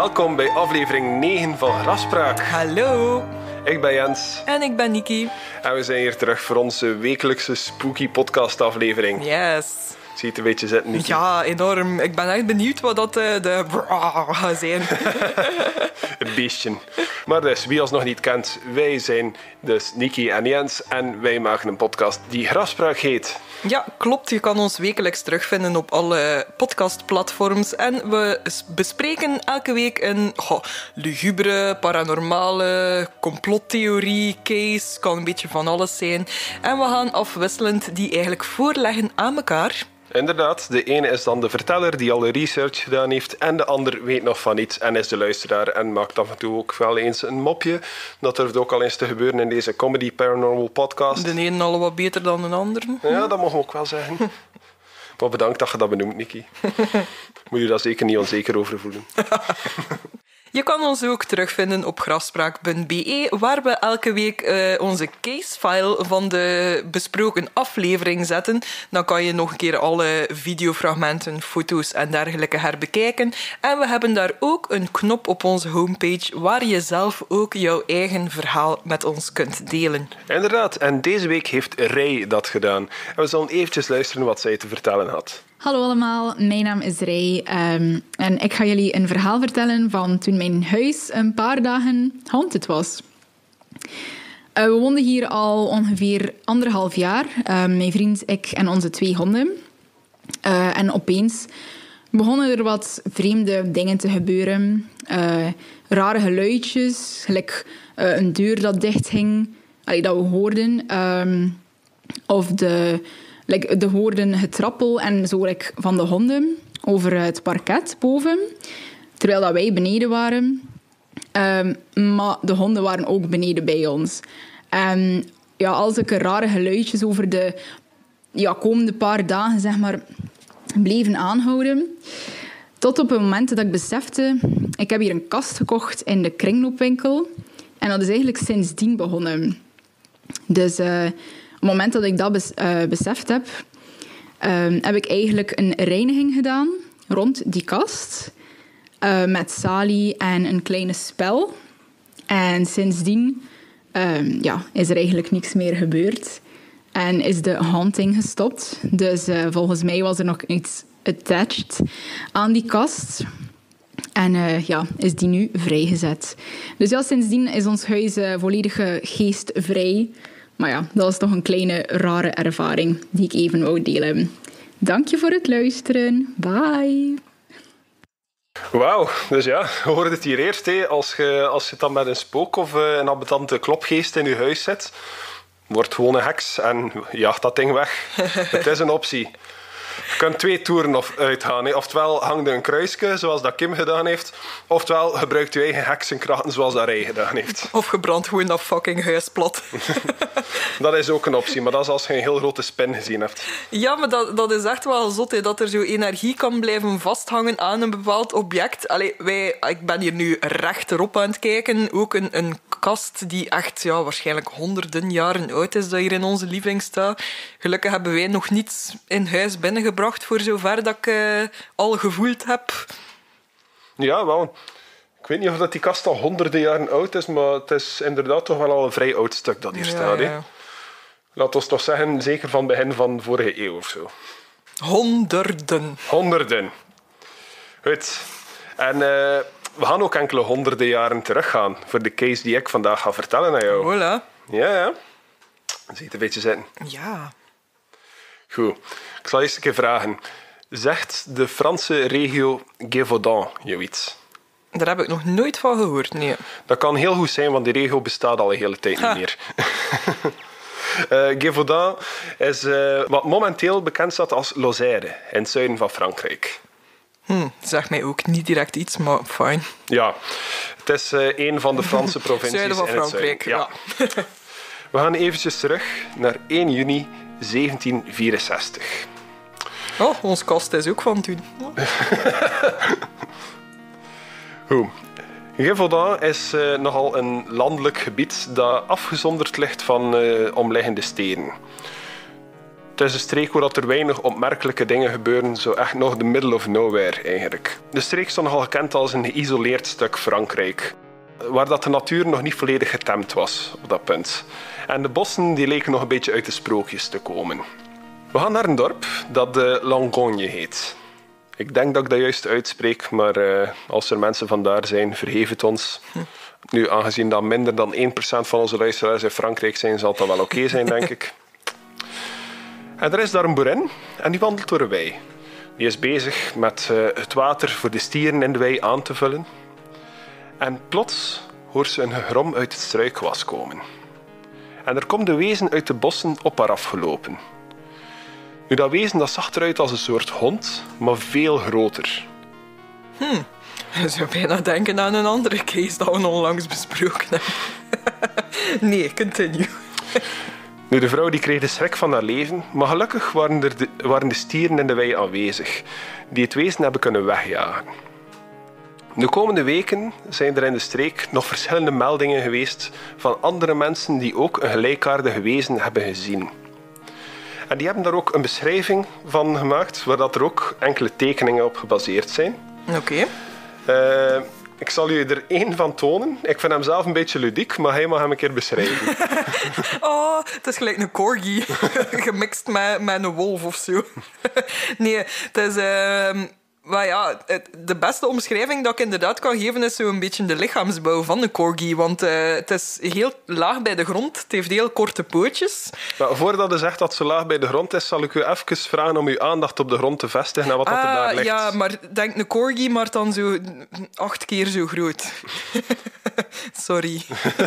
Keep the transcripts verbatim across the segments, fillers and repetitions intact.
Welkom bij aflevering negen van Grafspraak. Hallo. Ik ben Jens. En ik ben Niki. En we zijn hier terug voor onze wekelijkse spooky podcast aflevering. Yes. Zie je het een beetje zitten, Niki? Ja, enorm. Ik ben echt benieuwd wat dat uh, de gaat zijn. Het beestje. Maar dus, wie ons nog niet kent, wij zijn dus Niki en Jens en wij maken een podcast die Grafspraak heet. Ja, klopt. Je kan ons wekelijks terugvinden op alle podcastplatforms. En we bespreken elke week een goh, lugubere, paranormale, complottheorie, case. Kan een beetje van alles zijn. En we gaan afwisselend die eigenlijk voorleggen aan elkaar. Inderdaad, de ene is dan de verteller die alle research gedaan heeft en de ander weet nog van iets en is de luisteraar en maakt af en toe ook wel eens een mopje. Dat durft ook al eens te gebeuren in deze comedy paranormal podcast. De ene al wat beter dan de ander. Ja, dat mogen we ook wel zeggen. Maar bedankt dat je dat benoemt, Niki. Moet je daar zeker niet onzeker over voelen. Je kan ons ook terugvinden op grafspraak punt b e, waar we elke week uh, onze casefile van de besproken aflevering zetten. Dan kan je nog een keer alle videofragmenten, foto's en dergelijke herbekijken. En we hebben daar ook een knop op onze homepage waar je zelf ook jouw eigen verhaal met ons kunt delen. Inderdaad, en deze week heeft Ray dat gedaan. En we zullen eventjes luisteren wat zij te vertellen had. Hallo allemaal, mijn naam is Ray um, en ik ga jullie een verhaal vertellen van toen mijn huis een paar dagen haunted was. Uh, we woonden hier al ongeveer anderhalf jaar, uh, mijn vriend, ik en onze twee honden. Uh, en opeens begonnen er wat vreemde dingen te gebeuren. Uh, rare geluidjes, gelijk uh, een deur dat dicht ging, allee, dat we hoorden. Um, of de... Like, de hoorden getrappel en zo like, van de honden over het parket boven. Terwijl dat wij beneden waren. Um, maar de honden waren ook beneden bij ons. En ja, al zulke rare geluidjes over de ja, komende paar dagen zeg maar, bleven aanhouden. Tot op het moment dat ik besefte... Ik heb hier een kast gekocht in de kringloopwinkel. En dat is eigenlijk sindsdien begonnen. Dus... Uh, Op het moment dat ik dat bes, uh, beseft heb, um, heb ik eigenlijk een reiniging gedaan rond die kast. Uh, met salie en een kleine spel. En sindsdien um, ja, is er eigenlijk niks meer gebeurd. En is de haunting gestopt. Dus uh, volgens mij was er nog iets attached aan die kast. En uh, ja, is die nu vrijgezet. Dus ja, sindsdien is ons huis uh, volledig geestvrij. Maar ja, dat was toch een kleine rare ervaring die ik even wou delen. Dank je voor het luisteren. Bye. Wauw, dus ja, je hoorde het hier eerst. Hé. Als je, als je dan met een spook of een ambetante klopgeest in je huis zit, wordt gewoon een heks en jaagt dat ding weg. Het is een optie. Je kunt twee toeren of uitgaan. Hè. Oftewel hangt er een kruisje, zoals dat Kim gedaan heeft. Oftewel gebruikt je eigen heksenkrachten, zoals dat Ray gedaan heeft. Of je brandt gewoon dat fucking huis plat. Dat is ook een optie, maar dat is als je een heel grote spin gezien hebt. Ja, maar dat, dat is echt wel zot, hè, dat er zo energie kan blijven vasthangen aan een bepaald object. Allee, wij, ik ben hier nu rechterop aan het kijken. Ook een, een kast die echt ja, waarschijnlijk honderden jaren oud is, dat hier in onze living staat. Gelukkig hebben wij nog niets in huis binnengebracht, voor zover dat ik uh, al gevoeld heb. Ja, wel. Ik weet niet of dat die kast al honderden jaren oud is, maar het is inderdaad toch wel al een vrij oud stuk dat hier ja, staat. Ja. Hè? Laat ons toch zeggen, zeker van begin van vorige eeuw of zo. Honderden. Honderden. Goed. En uh, we gaan ook enkele honderden jaren teruggaan voor de case die ik vandaag ga vertellen aan jou. Voilà. Ja, ja. Zie het een beetje zitten. Ja. Goed. Ik zal eerst een keer vragen. Zegt de Franse regio Gévaudan jou iets? Daar heb ik nog nooit van gehoord, nee. Dat kan heel goed zijn, want die regio bestaat al een hele tijd niet meer. uh, Gévaudan is uh, wat momenteel bekend staat als Lozère, in het zuiden van Frankrijk. Hm, zeg mij ook niet direct iets, maar fijn. Ja, het is uh, een van de Franse provincies zuiden van in het Frankrijk, zuiden. ja. Ja. We gaan eventjes terug naar één juni zeventien vierenzestig. Oh, ons kast is ook van toen. Goed. Gévaudan is uh, nogal een landelijk gebied dat afgezonderd ligt van uh, omliggende steden. Het is een streek waar er weinig opmerkelijke dingen gebeuren, zo echt nog de middle of nowhere eigenlijk. De streek stond nogal gekend als een geïsoleerd stuk Frankrijk, waar dat de natuur nog niet volledig getemd was op dat punt. En de bossen die leken nog een beetje uit de sprookjes te komen. We gaan naar een dorp dat de Langogne heet. Ik denk dat ik dat juist uitspreek, maar uh, als er mensen vandaar zijn, vergeef het ons. Hm. Nu, aangezien dat minder dan één procent van onze luisteraars in Frankrijk zijn, zal dat wel oké okay zijn, denk ik. En er is daar een boerin en die wandelt door een wei. Die is bezig met uh, het water voor de stieren in de wei aan te vullen. En plots hoort ze een gegrom uit het struikgewas komen. En er komt een wezen uit de bossen op haar afgelopen. Nu, dat wezen dat zag eruit als een soort hond, maar veel groter. Hm, je zou bijna denken aan een andere case dat we onlangs besproken hebben. Nee, continue. Nu, de vrouw die kreeg de schrik van haar leven, maar gelukkig waren, er de, waren de stieren in de wei aanwezig, die het wezen hebben kunnen wegjagen. De komende weken zijn er in de streek nog verschillende meldingen geweest van andere mensen die ook een gelijkaardige wezen hebben gezien. En die hebben daar ook een beschrijving van gemaakt, waar dat er ook enkele tekeningen op gebaseerd zijn. Oké. Okay. Uh, ik zal u er één van tonen. Ik vind hem zelf een beetje ludiek, maar hij mag hem een keer beschrijven. Oh, het is gelijk een corgi. Gemixt met, met een wolf of zo. Nee, het is... Uh... Maar ja, de beste omschrijving dat ik inderdaad kan geven is zo'n beetje de lichaamsbouw van de corgi. Want uh, het is heel laag bij de grond. Het heeft heel korte pootjes. Maar voordat je zegt dat het zo laag bij de grond is, zal ik u even vragen om uw aandacht op de grond te vestigen en wat ah, dat er daar ligt. Ja, maar denk een corgi, maar dan zo acht keer zo groot. Sorry.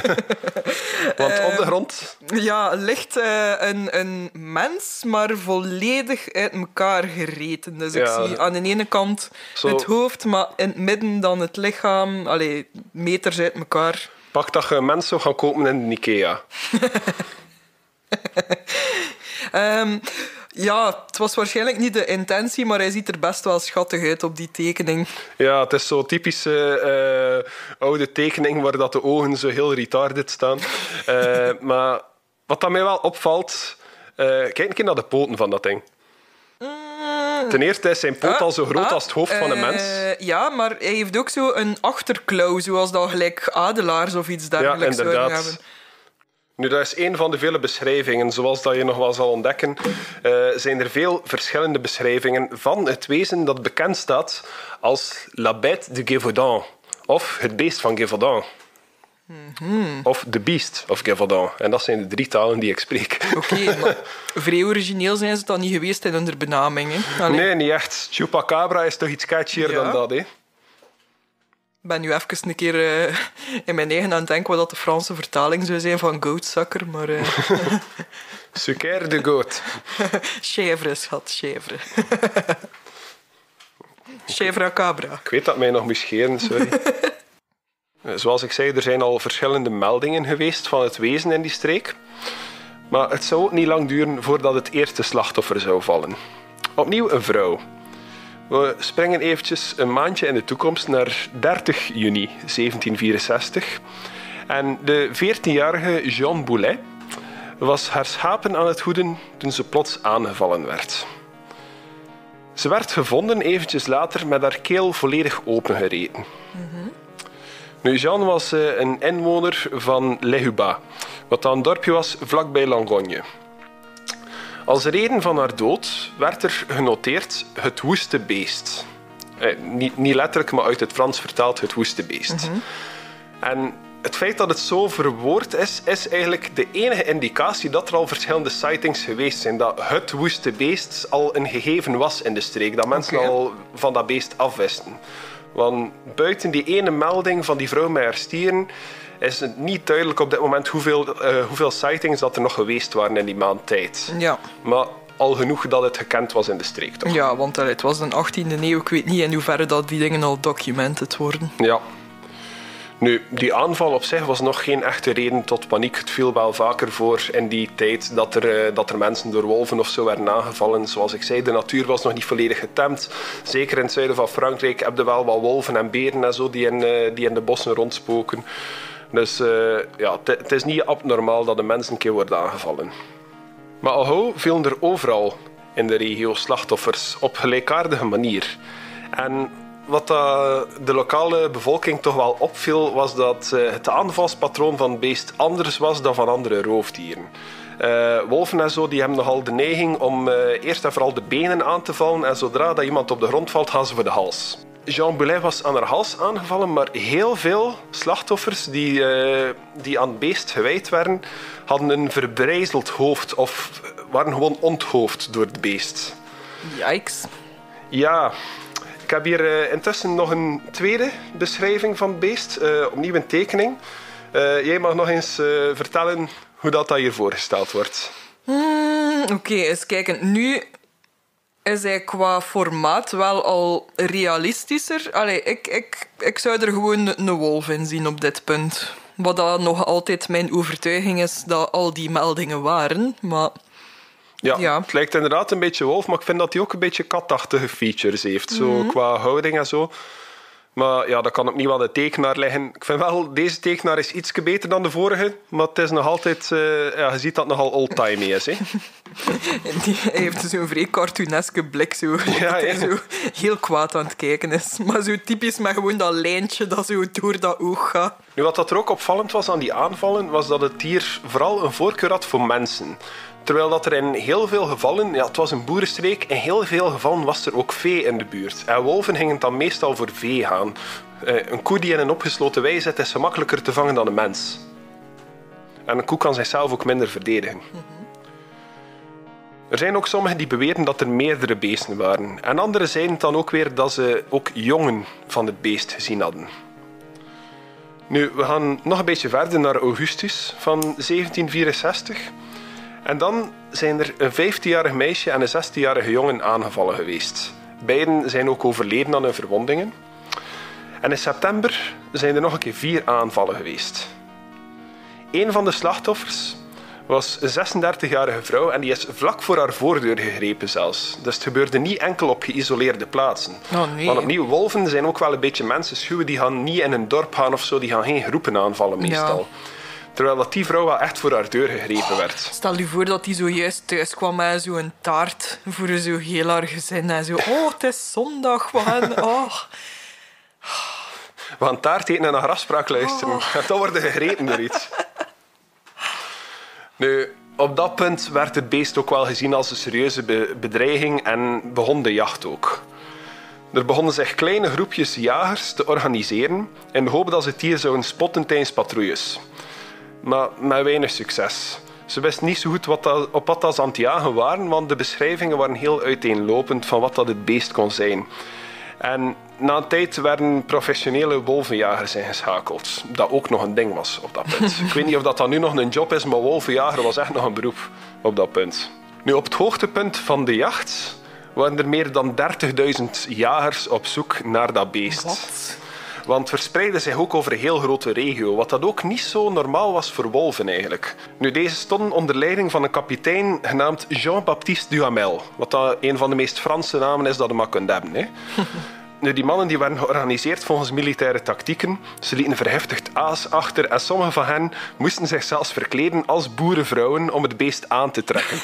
Want uh, op de grond... Ja, ligt uh, een, een mens, maar volledig uit elkaar gereten. Dus ik ja. zie aan de ene kant Zo. het hoofd, maar in het midden dan het lichaam. Allee, meters uit elkaar. Pak dat je een mens zou gaan kopen in de Ikea. um, ja, het was waarschijnlijk niet de intentie, maar hij ziet er best wel schattig uit op die tekening. Ja, het is zo'n typische uh, oude tekening waar dat de ogen zo heel retarded staan. uh, maar wat dat mij wel opvalt... Uh, kijk een keer naar de poten van dat ding. Ten eerste is zijn poot ah, al zo groot ah, als het hoofd uh, van een mens. Ja, maar hij heeft ook zo een achterklauw, zoals dat gelijk adelaars of iets dergelijks ja, zouden hebben. Nu, dat is een van de vele beschrijvingen. Zoals dat je nog wel zal ontdekken, uh, zijn er veel verschillende beschrijvingen van het wezen dat bekend staat als La Bête de Gévaudan, of het beest van Gévaudan. Mm-hmm. Of The Beast of Gévaudan. En dat zijn de drie talen die ik spreek. Oké, okay, maar vrij origineel zijn ze dan niet geweest in hun benaming. Hè? Nee, niet echt. Chupacabra is toch iets catchier ja. dan dat, hè? Ik ben nu even een keer uh, in mijn eigen aan het denken wat dat de Franse vertaling zou zijn van goatsucker, maar... Uh... Sucre de goat. Chèvre, schat, chèvre. Chèvre cabra. Ik weet dat mij nog moest scheren, sorry. Zoals ik zei, er zijn al verschillende meldingen geweest van het wezen in die streek. Maar het zou ook niet lang duren voordat het eerste slachtoffer zou vallen. Opnieuw een vrouw. We springen eventjes een maandje in de toekomst naar dertig juni zeventien vierenzestig. En de veertienjarige Jeanne Boulet was haar schapen aan het hoeden toen ze plots aangevallen werd. Ze werd gevonden eventjes later met haar keel volledig opengereten. Mm-hmm. Nu, Jeanne was uh, een inwoner van Les Hubats, wat dan een dorpje was vlakbij Langogne. Als reden van haar dood werd er genoteerd het woeste beest. Eh, niet, niet letterlijk, maar uit het Frans vertaald het woeste beest. Mm-hmm. En het feit dat het zo verwoord is, is eigenlijk de enige indicatie dat er al verschillende sightings geweest zijn. Dat het woeste beest al een gegeven was in de streek. Dat mensen okay. al van dat beest afwisten. Want buiten die ene melding van die vrouw met haar stieren is het niet duidelijk op dit moment hoeveel, uh, hoeveel sightings dat er nog geweest waren in die maand tijd. Ja. Maar al genoeg dat het gekend was in de streek, toch? Ja, want uh, het was de achttiende eeuw. Ik weet niet in hoeverre dat die dingen al documented worden. Ja. Nu, die aanval op zich was nog geen echte reden tot paniek. Het viel wel vaker voor in die tijd dat er, uh, dat er mensen door wolven of zo werden aangevallen. Zoals ik zei, de natuur was nog niet volledig getemd. Zeker in het zuiden van Frankrijk heb je wel wat wolven en beren en zo die in, uh, die in de bossen rondspoken. Dus uh, ja, het is niet abnormaal dat de mensen een keer worden aangevallen. Maar al gauw vielen er overal in de regio slachtoffers op gelijkaardige manier. En wat de lokale bevolking toch wel opviel, was dat het aanvalspatroon van het beest anders was dan van andere roofdieren. Uh, wolven en zo die hebben nogal de neiging om uh, eerst en vooral de benen aan te vallen en zodra dat iemand op de grond valt, gaan ze voor de hals. Jean Boulet was aan haar hals aangevallen, maar heel veel slachtoffers die, uh, die aan het beest gewijd werden, hadden een verbrijzeld hoofd of waren gewoon onthoofd door het beest. Yikes. Ja, ik heb hier uh, intussen nog een tweede beschrijving van het beest, uh, opnieuw een tekening. Uh, jij mag nog eens uh, vertellen hoe dat, dat hier voorgesteld wordt. Hmm, Oké, okay, eens kijken. Nu is hij qua formaat wel al realistischer. Allee, ik, ik, ik zou er gewoon een wolf in zien op dit punt. Wat dat nog altijd mijn overtuiging is dat al die meldingen waren. Maar ja, ja. Het lijkt inderdaad een beetje wolf, maar ik vind dat hij ook een beetje katachtige features heeft. Zo mm-hmm. Qua houding en zo. Maar ja, dat kan opnieuw aan de tekenaar liggen. Ik vind wel, deze tekenaar is iets beter dan de vorige, maar het is nog altijd... Uh, ja, je ziet dat het nogal old-timey is. Hè? Die, hij heeft zo'n vrij cartooneske blik, zo. Ja, dat hij ja. zo heel kwaad aan het kijken is. Maar zo typisch met gewoon dat lijntje dat zo door dat oog gaat. Nu, wat dat er ook opvallend was aan die aanvallen, was dat het dier vooral een voorkeur had voor mensen. Terwijl dat er in heel veel gevallen, ja, het was een boerenstreek, in heel veel gevallen was er ook vee in de buurt. En wolven gingen dan meestal voor vee gaan. Uh, een koe die in een opgesloten wei zit, is gemakkelijker te vangen dan een mens. En een koe kan zichzelf ook minder verdedigen. Mm-hmm. Er zijn ook sommigen die beweren dat er meerdere beesten waren. En anderen zeiden dan ook weer dat ze ook jongen van het beest gezien hadden. Nu, we gaan nog een beetje verder naar Augustus van zeventien vierenzestig. En dan zijn er een vijftienjarig meisje en een zestienjarige jongen aangevallen geweest. Beiden zijn ook overleden aan hun verwondingen. En in september zijn er nog een keer vier aanvallen geweest. Een van de slachtoffers was een zesendertigjarige vrouw en die is vlak voor haar voordeur gegrepen zelfs. Dus het gebeurde niet enkel op geïsoleerde plaatsen. Oh, nee. Want opnieuw, wolven zijn ook wel een beetje mensenschuwen. Die gaan niet in een dorp gaan of zo, die gaan geen groepen aanvallen meestal. Ja. Terwijl dat die vrouw wel echt voor haar deur gegrepen werd. Stel je voor dat die zojuist thuis kwam met zo'n taart voor zo heel haar gezin. En zo, oh, het is zondag, we gaan... Oh. We gaan taart eten en naar grafspraak luisteren. Oh. En dan worden gegrepen door iets. Nu, op dat punt werd het beest ook wel gezien als een serieuze be- bedreiging en begon de jacht ook. Er begonnen zich kleine groepjes jagers te organiseren in de hoop dat ze het dier zouden spotten tijdens patrouilles. Maar met weinig succes. Ze wisten niet zo goed wat dat, op wat dat ze aan het jagen waren, want de beschrijvingen waren heel uiteenlopend van wat dat het beest kon zijn. En na een tijd werden professionele wolvenjagers ingeschakeld. Dat ook nog een ding was op dat punt. Ik weet niet of dat dan nu nog een job is, maar wolvenjager was echt nog een beroep op dat punt. Nu, op het hoogtepunt van de jacht waren er meer dan dertigduizend jagers op zoek naar dat beest. Wat? Want het verspreidde zich ook over een heel grote regio, wat dat ook niet zo normaal was voor wolven eigenlijk. Nu, deze stonden onder leiding van een kapitein genaamd Jean-Baptiste Duhamel, wat dat een van de meest Franse namen is dat je maar kunt hebben. Hè. Nu, die mannen die werden georganiseerd volgens militaire tactieken. Ze lieten verheftigd aas achter en sommige van hen moesten zich zelfs verkleden als boerenvrouwen om het beest aan te trekken.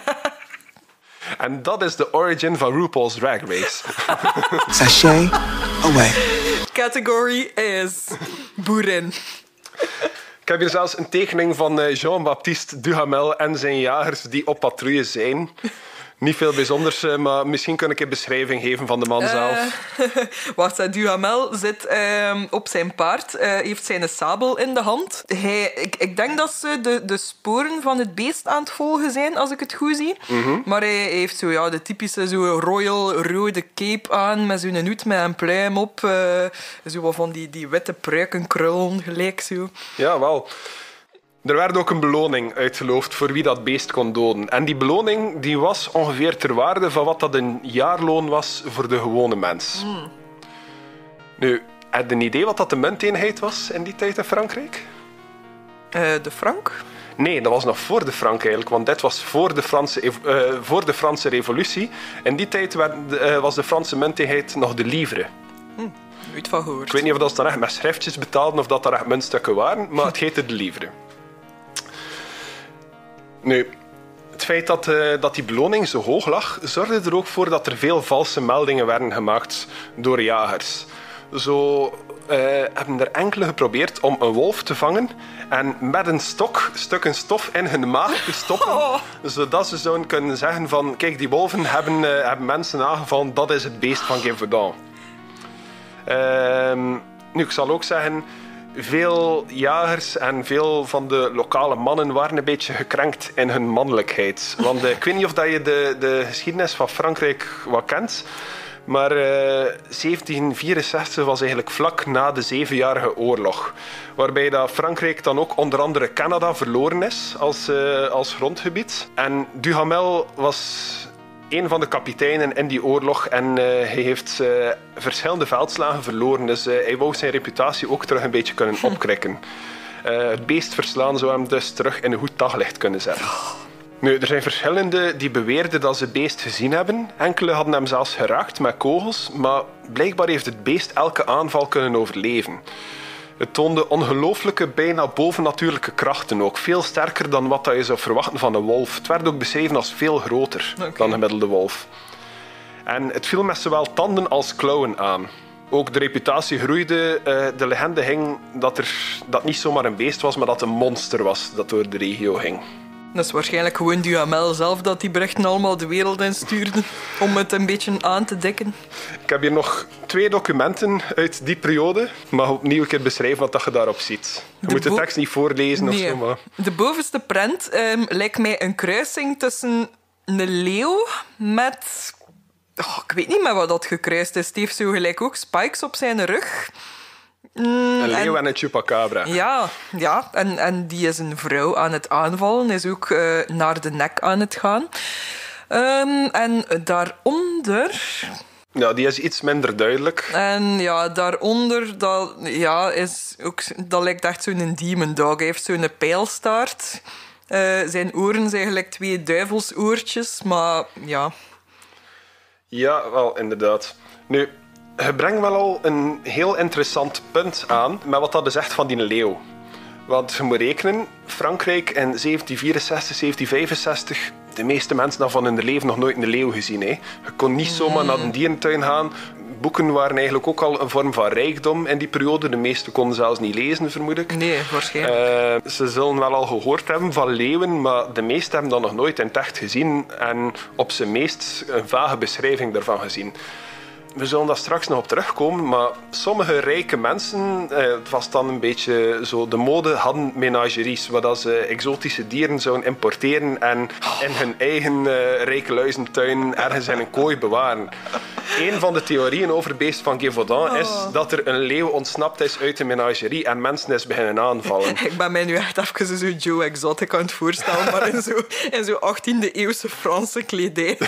En dat is de origin van RuPaul's Drag Race. Sachet away. Category is boerin. Ik heb hier zelfs een tekening van Jean-Baptiste Duhamel en zijn jagers die op patrouille zijn. Niet veel bijzonders, maar misschien kan ik een beschrijving geven van de man uh, zelf. Wacht, Duhamel zit uh, op zijn paard, uh, heeft zijn sabel in de hand. Hij, ik, ik denk dat ze de, de sporen van het beest aan het volgen zijn, als ik het goed zie. Mm-hmm. Maar hij heeft zo, ja, de typische zo royal rode cape aan, met zo'n hoed met een pluim op. Uh, zo wat van die, die witte pruikenkrullen gelijk zo. Ja, wel. Er werd ook een beloning uitgeloofd voor wie dat beest kon doden. En die beloning die was ongeveer ter waarde van wat dat een jaarloon was voor de gewone mens. Mm. Nu, heb je een idee wat dat de munteenheid was in die tijd in Frankrijk? Uh, de frank? Nee, dat was nog voor de frank eigenlijk, want dit was voor de Franse, uh, voor de Franse revolutie. In die tijd werd, uh, was de Franse munteenheid nog de livre. Hm, nooit van gehoord. Ik weet niet of dat ze dan echt met schriftjes betaalden of dat er echt muntstukken waren, maar het heette de livre. Nu, het feit dat, uh, dat die beloning zo hoog lag, zorgde er ook voor dat er veel valse meldingen werden gemaakt door jagers. Zo uh, hebben er enkele geprobeerd om een wolf te vangen en met een stok stukken stof in hun maag te stoppen, oh. zodat ze zouden kunnen zeggen van kijk, die wolven hebben, uh, hebben mensen aangevallen, dat is het beest van Gévaudan. Uh, nu, ik zal ook zeggen, veel jagers en veel van de lokale mannen waren een beetje gekrenkt in hun mannelijkheid. Want uh, ik weet niet of dat je de, de geschiedenis van Frankrijk wat kent, maar uh, zeventien vierenzestig was eigenlijk vlak na de Zevenjarige Oorlog. Waarbij dat Frankrijk dan ook onder andere Canada verloren is als, uh, als grondgebied. En Duhamel was een van de kapiteinen in die oorlog en uh, hij heeft uh, verschillende veldslagen verloren. Dus uh, hij wou zijn reputatie ook terug een beetje kunnen opkrikken. Uh, het beest verslaan zou hem dus terug in een goed daglicht kunnen zetten. Nu, er zijn verschillende die beweerden dat ze het beest gezien hebben. Enkele hadden hem zelfs geraakt met kogels, maar blijkbaar heeft het beest elke aanval kunnen overleven. Het toonde ongelooflijke, bijna bovennatuurlijke krachten ook. Veel sterker dan wat je zou verwachten van een wolf. Het werd ook beschreven als veel groter okay. dan een gemiddelde wolf. En het viel met zowel tanden als klauwen aan. Ook de reputatie groeide. De legende ging dat er dat niet zomaar een beest was, maar dat een monster was dat door de regio ging. Dat is waarschijnlijk gewoon Duhamel zelf dat die berichten allemaal de wereld instuurde om het een beetje aan te dekken. Ik heb hier nog twee documenten uit die periode. Ik mag opnieuw een keer beschrijven wat je daarop ziet. Je de moet de tekst niet voorlezen nee. of zo. Maar... De bovenste prent um, lijkt mij een kruising tussen een leeuw met... Oh, ik weet niet meer wat dat gekruist is. Het heeft zo gelijk ook spikes op zijn rug. Mm, een leeuw en, en een chupacabra. Ja, ja en, en die is een vrouw aan het aanvallen, is ook uh, naar de nek aan het gaan. Um, en daaronder... Ja, die is iets minder duidelijk. En ja, daaronder, dat, ja, is ook, dat lijkt echt zo'n demon dog. Hij heeft zo'n pijlstaart. Uh, zijn oren zijn gelijk twee duivelsoortjes, maar ja... Ja, wel, inderdaad. Nu... Je brengt wel al een heel interessant punt aan met wat dat is echt van die leeuw. Want je moet rekenen, Frankrijk in zeventien vierenzestig, zeventien vijfenzestig, de meeste mensen hadden van hun leven nog nooit een leeuw gezien. Hè. Je kon niet zomaar naar een dierentuin gaan. Boeken waren eigenlijk ook al een vorm van rijkdom in die periode. De meesten konden zelfs niet lezen, vermoed ik. Nee, waarschijnlijk. Uh, ze zullen wel al gehoord hebben van leeuwen, maar de meesten hebben dat nog nooit in het echt gezien en op zijn meest een vage beschrijving daarvan gezien. We zullen daar straks nog op terugkomen, maar sommige rijke mensen, eh, het was dan een beetje zo de mode, hadden menageries, waar ze exotische dieren zouden importeren en in hun eigen uh, rijke luizentuin ergens in een kooi bewaren. Een van de theorieën over het beest van Gévaudan is dat er een leeuw ontsnapt is uit de menagerie en mensen is beginnen aanvallen. Ik ben mij nu echt even zo Joe Exotic aan het voorstellen, maar in zo, in zo achttiende eeuwse Franse kledij.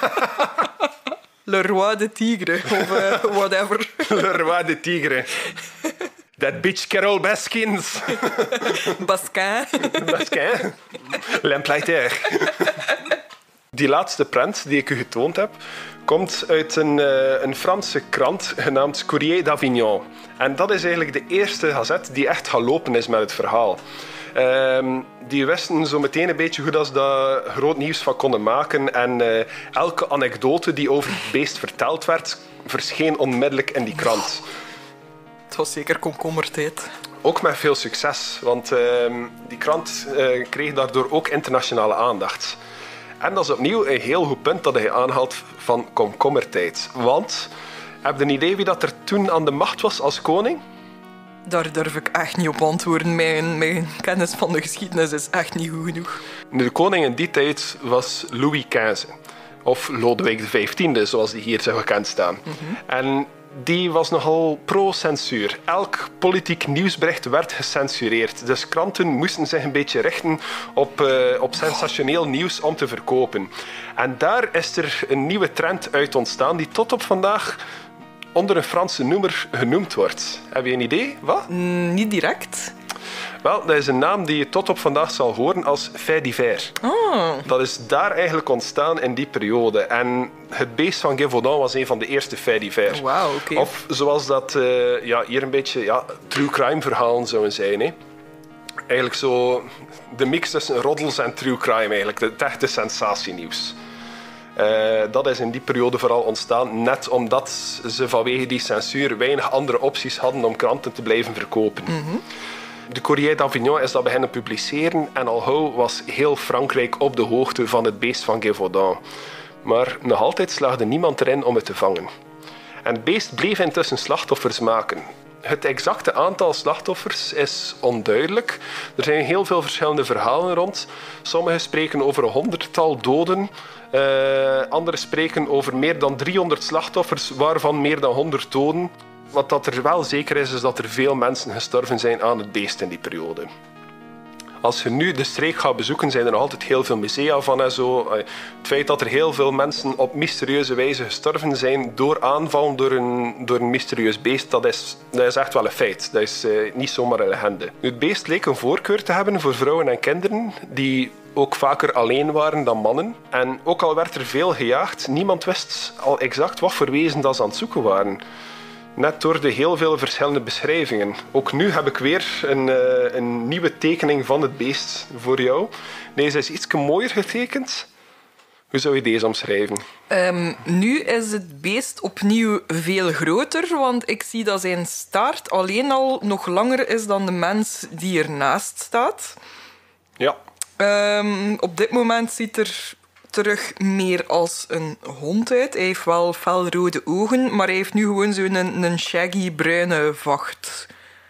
Le Roi de Tigre, of uh, whatever. Le Roi de Tigre. That bitch Carole Baskins. Basquin. Basquin. L'Empleiter. Die laatste prent die ik u getoond heb, komt uit een, uh, een Franse krant genaamd Courrier d'Avignon. En dat is eigenlijk de eerste gazet die echt gaan lopen is met het verhaal. Um, die wisten zo meteen een beetje hoe dat ze daar groot nieuws van konden maken. En uh, elke anekdote die over het beest verteld werd, verscheen onmiddellijk in die krant. Het was zeker komkommertijd. Ook met veel succes, want uh, die krant uh, kreeg daardoor ook internationale aandacht. En dat is opnieuw een heel goed punt dat hij aanhaalt van komkommertijd. Want, heb je een idee wie dat er toen aan de macht was als koning? Daar durf ik echt niet op antwoorden. Mijn, mijn kennis van de geschiedenis is echt niet goed genoeg. De koning in die tijd was Louis vijftiende. Of Lodewijk de vijftiende, zoals die hier zou gekend staan. Mm-hmm. En die was nogal pro-censuur. Elk politiek nieuwsbericht werd gecensureerd. Dus kranten moesten zich een beetje richten op, uh, op sensationeel nieuws om te verkopen. En daar is er een nieuwe trend uit ontstaan die tot op vandaag onder een Franse noemer genoemd wordt. Heb je een idee? Wat? Mm, niet direct. Wel, dat is een naam die je tot op vandaag zal horen als fait divers. Oh. Dat is daar eigenlijk ontstaan in die periode. En het beest van Gévaudan was een van de eerste fait divers. Wauw, oké. Okay. Of zoals dat uh, ja, hier een beetje ja, true crime verhalen zouden zijn. Hè. eigenlijk zo de mix tussen roddels en true crime eigenlijk. Het echte sensatienieuws. Uh, dat is in die periode vooral ontstaan, net omdat ze vanwege die censuur weinig andere opties hadden om kranten te blijven verkopen. Mm-hmm. De Courrier d'Avignon is dat beginnen publiceren en al gauw was heel Frankrijk op de hoogte van het beest van Gévaudan. Maar nog altijd slaagde niemand erin om het te vangen. En het beest bleef intussen slachtoffers maken. Het exacte aantal slachtoffers is onduidelijk. Er zijn heel veel verschillende verhalen rond. Sommigen spreken over een honderdtal doden. Uh, anderen spreken over meer dan driehonderd slachtoffers, waarvan meer dan honderd doden. Wat dat er wel zeker is, is dat er veel mensen gestorven zijn aan het beest in die periode. Als je nu de streek gaat bezoeken, zijn er nog altijd heel veel musea van en zo. Het feit dat er heel veel mensen op mysterieuze wijze gestorven zijn door aanvallen door een, door een mysterieus beest, dat is, dat is echt wel een feit. Dat is uh, niet zomaar een legende. Het beest leek een voorkeur te hebben voor vrouwen en kinderen, die ook vaker alleen waren dan mannen. En ook al werd er veel gejaagd, niemand wist al exact wat voor wezen dat ze aan het zoeken waren. Net door de heel veel verschillende beschrijvingen. Ook nu heb ik weer een, uh, een nieuwe tekening van het beest voor jou. Deze is iets mooier getekend. Hoe zou je deze omschrijven? Um, nu is het beest opnieuw veel groter, want ik zie dat zijn staart alleen al nog langer is dan de mens die ernaast staat. Ja. Um, op dit moment ziet er terug meer als een hond uit. Hij heeft wel felrode ogen, maar hij heeft nu gewoon zo'n een, een shaggy bruine vacht.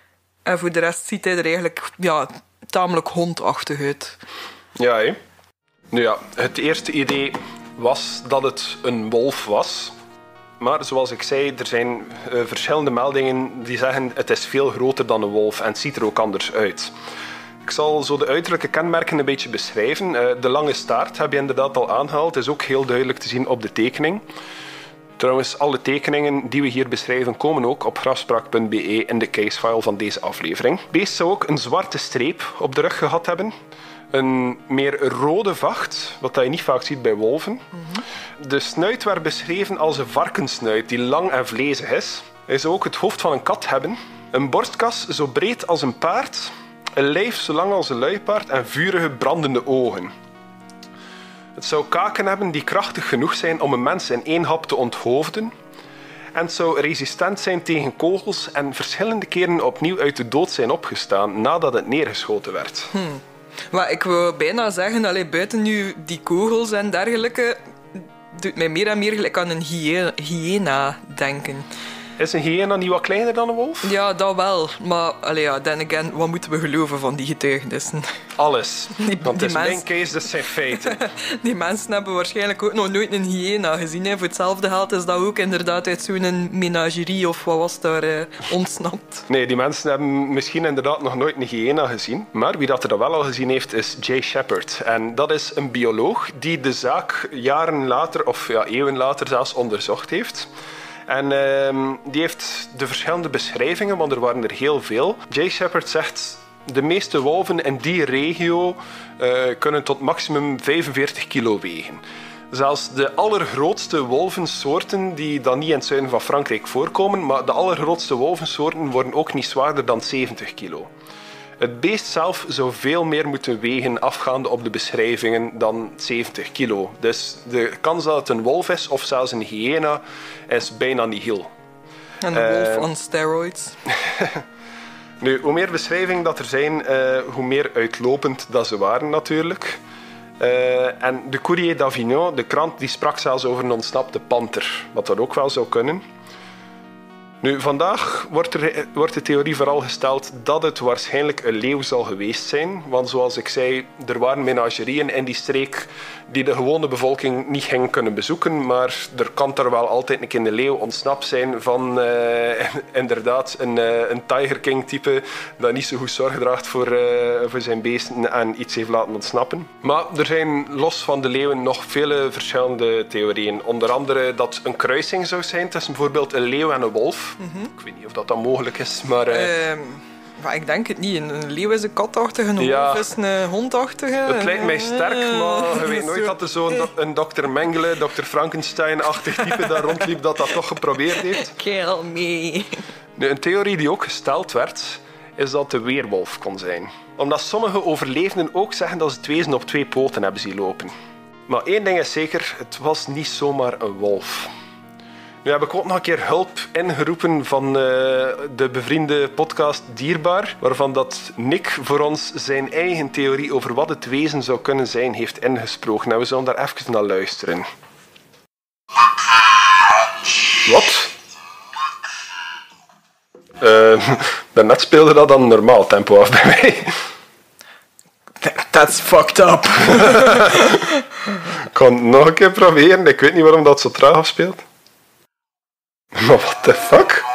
En voor de rest ziet hij er eigenlijk ja, tamelijk hondachtig uit. Ja, hè? Nu ja, het eerste idee was dat het een wolf was. Maar zoals ik zei, er zijn uh, verschillende meldingen die zeggen het is veel groter dan een wolf en het ziet er ook anders uit. Ik zal zo de uiterlijke kenmerken een beetje beschrijven. Uh, de lange staart heb je inderdaad al aangehaald. is ook heel duidelijk te zien op de tekening. Trouwens, alle tekeningen die we hier beschrijven komen ook op grafspraak punt b e in de casefile van deze aflevering. Het beest zou ook een zwarte streep op de rug gehad hebben. Een meer rode vacht, wat je niet vaak ziet bij wolven. Mm-hmm. De snuit werd beschreven als een varkenssnuit die lang en vlezig is. Hij zou ook het hoofd van een kat hebben. Een borstkas zo breed als een paard. Een lijf zo lang als een luipaard en vurige brandende ogen. Het zou kaken hebben die krachtig genoeg zijn om een mens in één hap te onthoofden. En het zou resistent zijn tegen kogels en verschillende keren opnieuw uit de dood zijn opgestaan nadat het neergeschoten werd. Hmm. Maar ik wil bijna zeggen, allee, buiten nu die kogels en dergelijke, doet mij meer en meer gelijk aan een hyena, hyena denken. Is een hyena niet wat kleiner dan een wolf? Ja, dat wel. Maar allee, ja, then again, wat moeten we geloven van die getuigenissen? Alles. Die, Want die het is mens... mijn case, dat zijn feiten. Die mensen hebben waarschijnlijk ook nog nooit een hyena gezien. Hè. Voor hetzelfde geld is dat ook inderdaad uit zo'n menagerie of wat was daar eh, ontsnapt. Nee, die mensen hebben misschien inderdaad nog nooit een hyena gezien. Maar wie dat er dat wel al gezien heeft, is Jay Shepard. En dat is een bioloog die de zaak jaren later, of ja, eeuwen later zelfs, onderzocht heeft. En uh, die heeft de verschillende beschrijvingen, want er waren er heel veel. Jay Shepard zegt, de meeste wolven in die regio uh, kunnen tot maximum vijfenveertig kilo wegen. Zelfs de allergrootste wolvensoorten, die dan niet in het zuiden van Frankrijk voorkomen, maar de allergrootste wolvensoorten worden ook niet zwaarder dan zeventig kilo. Het beest zelf zou veel meer moeten wegen, afgaande op de beschrijvingen, dan zeventig kilo. Dus de kans dat het een wolf is, of zelfs een hyena, is bijna nihil. En een wolf uh, on steroids. Nu, hoe meer beschrijvingen dat er zijn, uh, hoe meer uitlopend dat ze waren natuurlijk. Uh, en de Courrier d'Avignon, de krant, die sprak zelfs over een ontsnapte panter, wat dat ook wel zou kunnen. Nu, vandaag wordt, er, wordt de theorie vooral gesteld dat het waarschijnlijk een leeuw zal geweest zijn. Want zoals ik zei, er waren menagerieën in die streek die de gewone bevolking niet ging kunnen bezoeken. Maar er kan er wel altijd een keer een leeuw ontsnapt zijn van uh, inderdaad een, uh, een Tiger King type dat niet zo goed zorg draagt voor, uh, voor zijn beesten en iets heeft laten ontsnappen. Maar er zijn los van de leeuwen nog vele verschillende theorieën. Onder andere dat een kruising zou zijn tussen bijvoorbeeld een leeuw en een wolf. Mm-hmm. Ik weet niet of dat, dat mogelijk is, maar... Uh... Uh, maar ik denk het niet. Een leeuw is een katachtige, een ja. wolf is een hondachtige. Het lijkt mij sterk, maar je weet nooit dat er zo'n do- een dokter Mengele, dokter Frankenstein-achtig type daar rondliep dat dat toch geprobeerd heeft. Kill me. Nu, een theorie die ook gesteld werd, is dat de weerwolf kon zijn. Omdat sommige overlevenden ook zeggen dat ze het wezen op twee poten hebben zien lopen. Maar één ding is zeker, het was niet zomaar een wolf. Nu heb ik ook nog een keer hulp ingeroepen van uh, de bevriende podcast Dierbaar, waarvan dat Nick voor ons zijn eigen theorie over wat het wezen zou kunnen zijn heeft ingesproken. En we zullen daar even naar luisteren. Wat? Uh, daarnet speelde dat dan normaal tempo af bij mij. That's fucked up. Ik kan het nog een keer proberen. Ik weet niet waarom dat zo traag afspeelt. Maar what the fuck?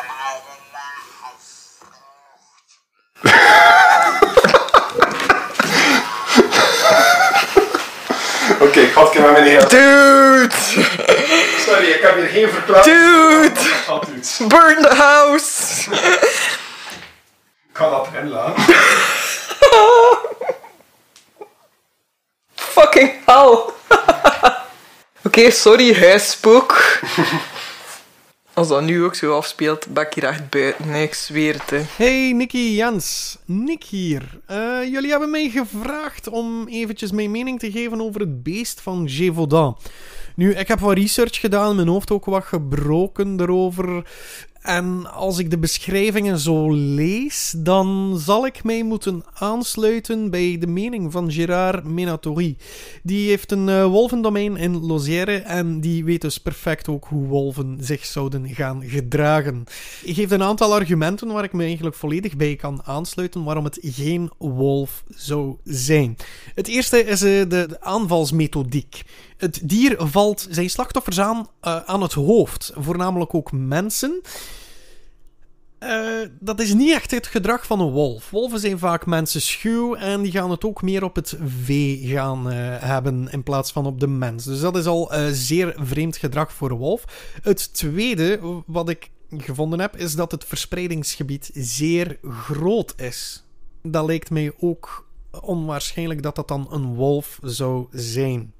Oké, okay, ik had het met mijn heel... Dude! Sorry, ik heb hier geen verklaring. Dude! Burn the house! Ik kan dat erin laten. Fucking hell! Oké, okay, sorry, huisspook. Als dat nu ook zo afspeelt, ben ik hier echt buiten. Nee, ik zweer het. Hè. Hey, Nicky Jens. Nick hier. Uh, jullie hebben mij gevraagd om eventjes mijn mening te geven over het beest van Gévaudan. Nu, ik heb wat research gedaan, mijn hoofd ook wat gebroken erover. En als ik de beschrijvingen zo lees, dan zal ik mij moeten aansluiten bij de mening van Gérard Ménatory. Die heeft een uh, wolvendomein in Lozère en die weet dus perfect ook hoe wolven zich zouden gaan gedragen. Ik geef een aantal argumenten waar ik me eigenlijk volledig bij kan aansluiten waarom het geen wolf zou zijn. Het eerste is uh, de, de aanvalsmethodiek. Het dier valt zijn slachtoffers aan uh, aan het hoofd, voornamelijk ook mensen. Uh, dat is niet echt het gedrag van een wolf. Wolven zijn vaak mensenschuw en die gaan het ook meer op het vee gaan uh, hebben in plaats van op de mens. Dus dat is al uh, zeer vreemd gedrag voor een wolf. Het tweede wat ik gevonden heb is dat het verspreidingsgebied zeer groot is. Dat lijkt mij ook onwaarschijnlijk dat dat dan een wolf zou zijn.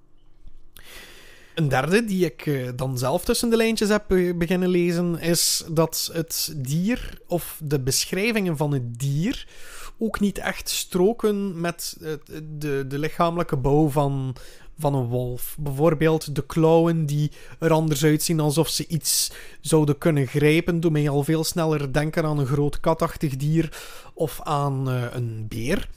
Een derde, die ik uh, dan zelf tussen de lijntjes heb uh, beginnen lezen, is dat het dier, of de beschrijvingen van het dier, ook niet echt stroken met uh, de, de lichamelijke bouw van, van een wolf. Bijvoorbeeld de klauwen die er anders uitzien alsof ze iets zouden kunnen grijpen, doet mij al veel sneller denken aan een groot katachtig dier of aan uh, een beer.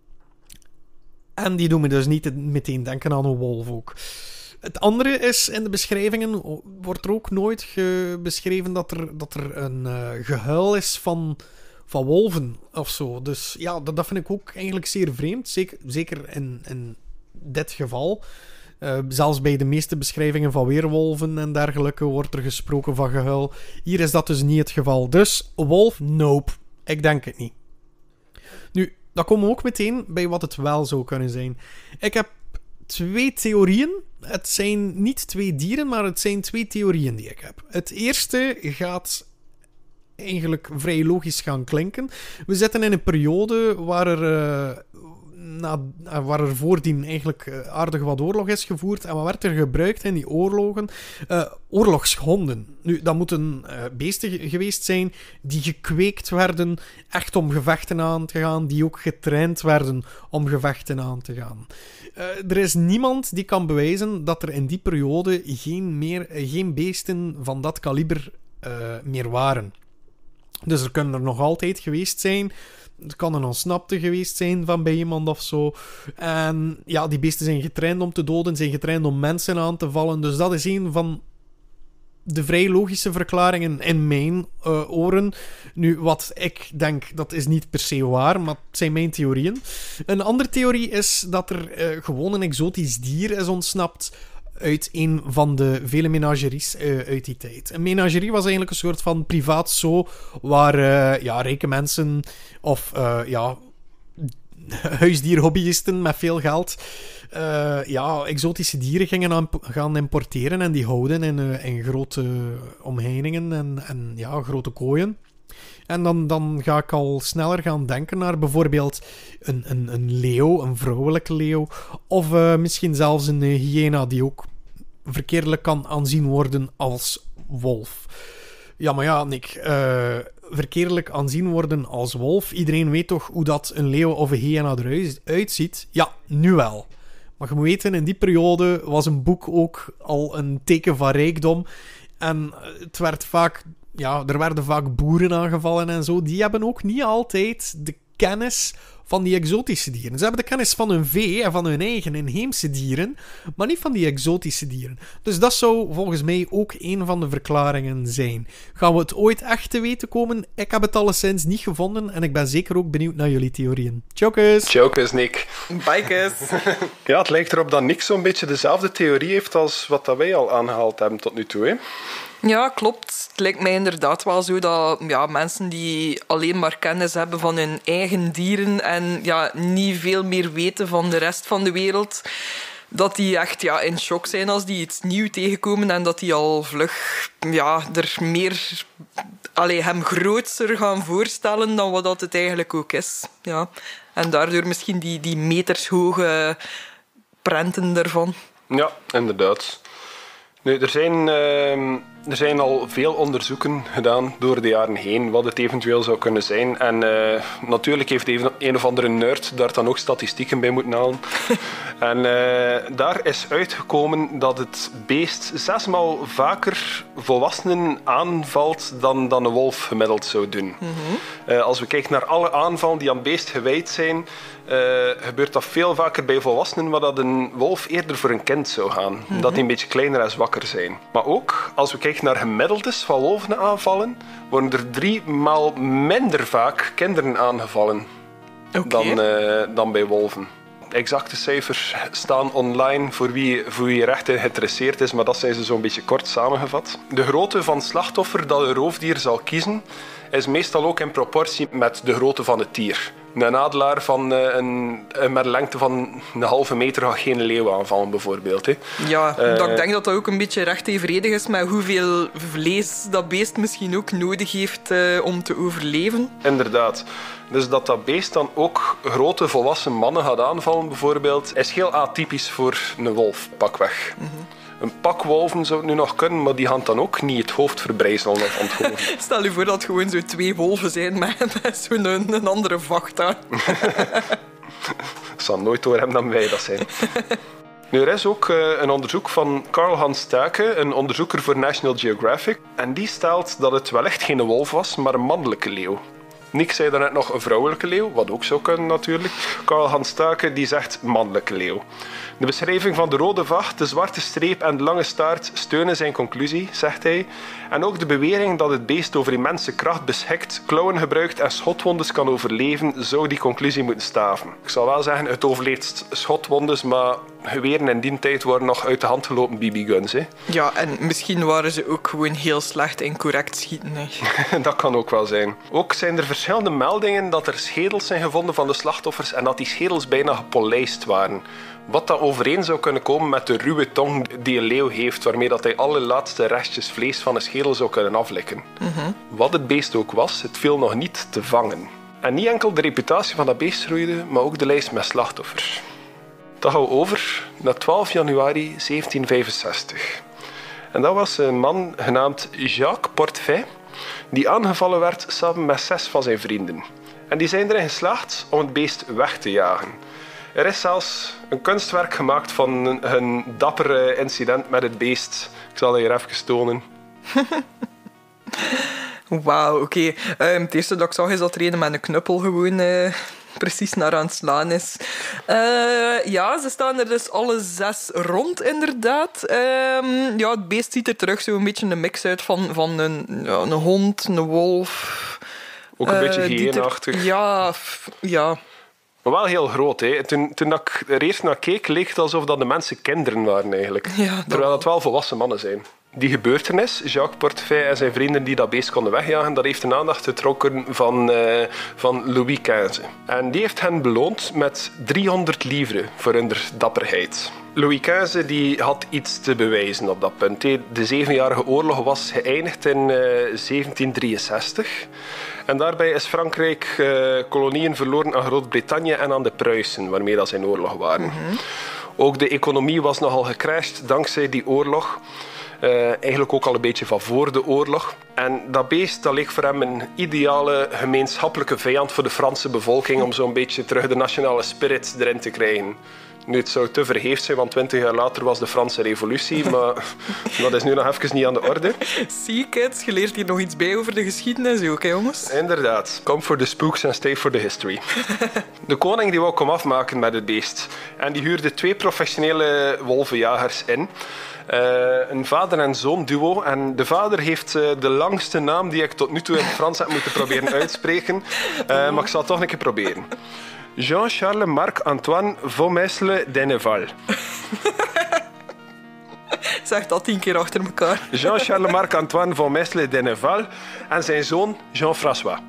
En die doen me dus niet meteen denken aan een wolf ook. Het andere is, in de beschrijvingen wordt er ook nooit ge- beschreven dat er, dat er een uh, gehuil is van, van wolven of zo. Dus ja, dat, dat vind ik ook eigenlijk zeer vreemd. Zeker, zeker in, in dit geval. Uh, zelfs bij de meeste beschrijvingen van weerwolven en dergelijke wordt er gesproken van gehuil. Hier is dat dus niet het geval. Dus, wolf, nope. Ik denk het niet. Nu, dan komen we ook meteen bij wat het wel zou kunnen zijn. Ik heb twee theorieën. Het zijn niet twee dieren, maar het zijn twee theorieën die ik heb. Het eerste gaat eigenlijk vrij logisch gaan klinken. We zitten in een periode waar er, uh, na, waar er voordien eigenlijk aardig wat oorlog is gevoerd. En wat werd er gebruikt in die oorlogen? Uh, oorlogshonden. Nu, dat moeten uh, beesten geweest zijn die gekweekt werden echt om gevechten aan te gaan, die ook getraind werden om gevechten aan te gaan. Uh, er is niemand die kan bewijzen dat er in die periode geen, meer, uh, geen beesten van dat kaliber uh, meer waren. Dus er kunnen er nog altijd geweest zijn. Het kan een ontsnapte geweest zijn van bij iemand of zo. En ja, die beesten zijn getraind om te doden, zijn getraind om mensen aan te vallen. Dus dat is een van de vrij logische verklaringen in mijn uh, oren. Nu, wat ik denk, dat is niet per se waar, maar het zijn mijn theorieën. Een andere theorie is dat er uh, gewoon een exotisch dier is ontsnapt uit een van de vele menageries uh, uit die tijd. Een menagerie was eigenlijk een soort van privaat zoo, waar uh, ja, rijke mensen of uh, ja, huisdierhobbyisten met veel geld uh, ja, exotische dieren gingen aan, gaan importeren en die houden in, uh, in grote omheiningen en, en ja, grote kooien. En dan, dan ga ik al sneller gaan denken naar bijvoorbeeld een, een, een leeuw, een vrouwelijke leeuw. Of uh, misschien zelfs een uh, hyena die ook verkeerdelijk kan aanzien worden als wolf. Ja, maar ja, Nick. Uh, verkeerdelijk aanzien worden als wolf. Iedereen weet toch hoe dat een leeuw of een hyena eruit ziet? Ja, nu wel. Maar je moet weten, in die periode was een boek ook al een teken van rijkdom. En het werd vaak, ja, er werden vaak boeren aangevallen en zo. Die hebben ook niet altijd de kennis van die exotische dieren. Ze hebben de kennis van hun vee en van hun eigen inheemse dieren, maar niet van die exotische dieren. Dus dat zou volgens mij ook een van de verklaringen zijn. Gaan we het ooit echt te weten komen? Ik heb het alleszins niet gevonden en ik ben zeker ook benieuwd naar jullie theorieën. Tjokus! Tjokus, Nick. Bikes. Ja, het lijkt erop dat Nick zo'n beetje dezelfde theorie heeft als wat dat wij al aangehaald hebben tot nu toe, hè? Ja, klopt. Het lijkt mij inderdaad wel zo dat ja, mensen die alleen maar kennis hebben van hun eigen dieren en ja, niet veel meer weten van de rest van de wereld, dat die echt ja, in shock zijn als die iets nieuws tegenkomen en dat die al vlug ja, er meer allee, hem grootser gaan voorstellen dan wat dat het eigenlijk ook is. Ja. En daardoor misschien die, die metershoge prenten ervan. Ja, inderdaad. Nu, er zijn, uh, er zijn al veel onderzoeken gedaan door de jaren heen wat het eventueel zou kunnen zijn. En uh, natuurlijk heeft even een of andere nerd daar dan ook statistieken bij moeten halen. En uh, daar is uitgekomen dat het beest zesmaal vaker volwassenen aanvalt dan, dan een wolf gemiddeld zou doen. Mm-hmm. Uh, als we kijken naar alle aanvallen die aan het beest gewijd zijn, Uh, gebeurt dat veel vaker bij volwassenen, waar dat een wolf eerder voor een kind zou gaan. Mm-hmm. Omdat die een beetje kleiner en zwakker zijn. Maar ook, als we kijken naar gemiddeldes van wolven aanvallen, worden er drie maal minder vaak kinderen aangevallen okay. dan, uh, dan bij wolven. Exacte cijfers staan online voor wie, voor wie er echt in geïnteresseerd is, maar dat zijn ze zo'n beetje kort samengevat. De grootte van het slachtoffer dat een roofdier zal kiezen, is meestal ook in proportie met de grootte van het dier. Een adelaar van uh, een, uh, met een lengte van een halve meter gaat geen leeuw aanvallen, bijvoorbeeld. Hè. Ja, uh, dat ik denk dat dat ook een beetje recht evenredig is met hoeveel vlees dat beest misschien ook nodig heeft uh, om te overleven. Inderdaad. Dus dat dat beest dan ook grote volwassen mannen gaat aanvallen, bijvoorbeeld, is heel atypisch voor een wolf, pakweg. Mm-hmm. Een pak wolven zou het nu nog kunnen, maar die gaan dan ook niet het hoofd verbrijzelen of onthoofden. Stel je voor dat het gewoon zo twee wolven zijn met, met zo'n een, een andere vacht aan. Dat zal nooit door hem dan wij dat zijn. Nu, er is ook uh, een onderzoek van Carl-Hans Stuike, een onderzoeker voor National Geographic. En die stelt dat het wellicht geen wolf was, maar een mannelijke leeuw. Nick zei daarnet nog een vrouwelijke leeuw, wat ook zou kunnen natuurlijk. Carl-Hans Stuike die zegt mannelijke leeuw. De beschrijving van de rode vacht, de zwarte streep en de lange staart steunen zijn conclusie, zegt hij. En ook de bewering dat het beest over immense kracht beschikt, klauwen gebruikt en schotwondes kan overleven, zou die conclusie moeten staven. Ik zal wel zeggen, het overleeft schotwondes, maar geweren in die tijd waren nog uit de hand gelopen B B-guns. Hè. Ja, en misschien waren ze ook gewoon heel slecht in correct schieten. Hè. Dat kan ook wel zijn. Ook zijn er verschillende meldingen dat er schedels zijn gevonden van de slachtoffers en dat die schedels bijna gepolijst waren. Wat dat overeen zou kunnen komen met de ruwe tong die een leeuw heeft, waarmee dat hij alle laatste restjes vlees van een schedel zou kunnen aflikken. Mm-hmm. Wat het beest ook was, het viel nog niet te vangen. En niet enkel de reputatie van dat beest groeide, maar ook de lijst met slachtoffers. Dat gaan we over naar twaalf januari zeventien vijfenzestig. En dat was een man genaamd Jacques Portefeuille, die aangevallen werd samen met zes van zijn vrienden. En die zijn erin geslaagd om het beest weg te jagen. Er is zelfs een kunstwerk gemaakt van een, een dapper incident met het beest. Ik zal dat hier even tonen. Wauw, oké. Okay. Um, het eerste dat ik zag is dat er een met een knuppel gewoon uh, precies naar aan het slaan is. Uh, ja, ze staan er dus alle zes rond, inderdaad. Um, ja, het beest ziet er terug zo'n beetje een mix uit van, van een, ja, een hond, een wolf. Ook een uh, beetje hyena-achtig. Er... Ja, ja. Maar wel heel groot. Hè. Toen, toen ik er eerst naar keek, leek het alsof dat de mensen kinderen waren eigenlijk. Ja, dat... Terwijl het wel volwassen mannen zijn. Die gebeurtenis, Jacques Portefeuille en zijn vrienden die dat beest konden wegjagen, dat heeft de aandacht getrokken van, uh, van Louis quinze. En die heeft hen beloond met driehonderd livres voor hun dapperheid. Louis quinze die had iets te bewijzen op dat punt. De Zevenjarige Oorlog was geëindigd in uh, zeventien drieënzestig. En daarbij is Frankrijk uh, kolonieën verloren aan Groot-Brittannië en aan de Pruisen, waarmee dat ze in oorlog waren. Mm-hmm. Ook de economie was nogal gecrashed dankzij die oorlog. Uh, eigenlijk ook al een beetje van voor de oorlog. En dat beest dat leek voor hem een ideale gemeenschappelijke vijand voor de Franse bevolking om zo'n beetje terug de nationale spirit erin te krijgen. Nu, het zou te vergeefs zijn, want twintig jaar later was de Franse revolutie, maar dat is nu nog even niet aan de orde. Zie, kids, je leert hier nog iets bij over de geschiedenis ook, hè, jongens? Inderdaad. Come for the spooks and stay for the history. De koning die wou kom afmaken met het beest. En die huurde twee professionele wolvenjagers in. Uh, een vader en zoon duo. En de vader heeft uh, de langste naam die ik tot nu toe in het Frans heb moeten proberen uitspreken. Uh, maar ik zal het toch een keer proberen. Jean-Charles Marc-Antoine Vaumesle Denneval. Zeg dat tien keer achter elkaar. Jean-Charles Marc-Antoine Vaumesle Denneval en zijn zoon Jean-François.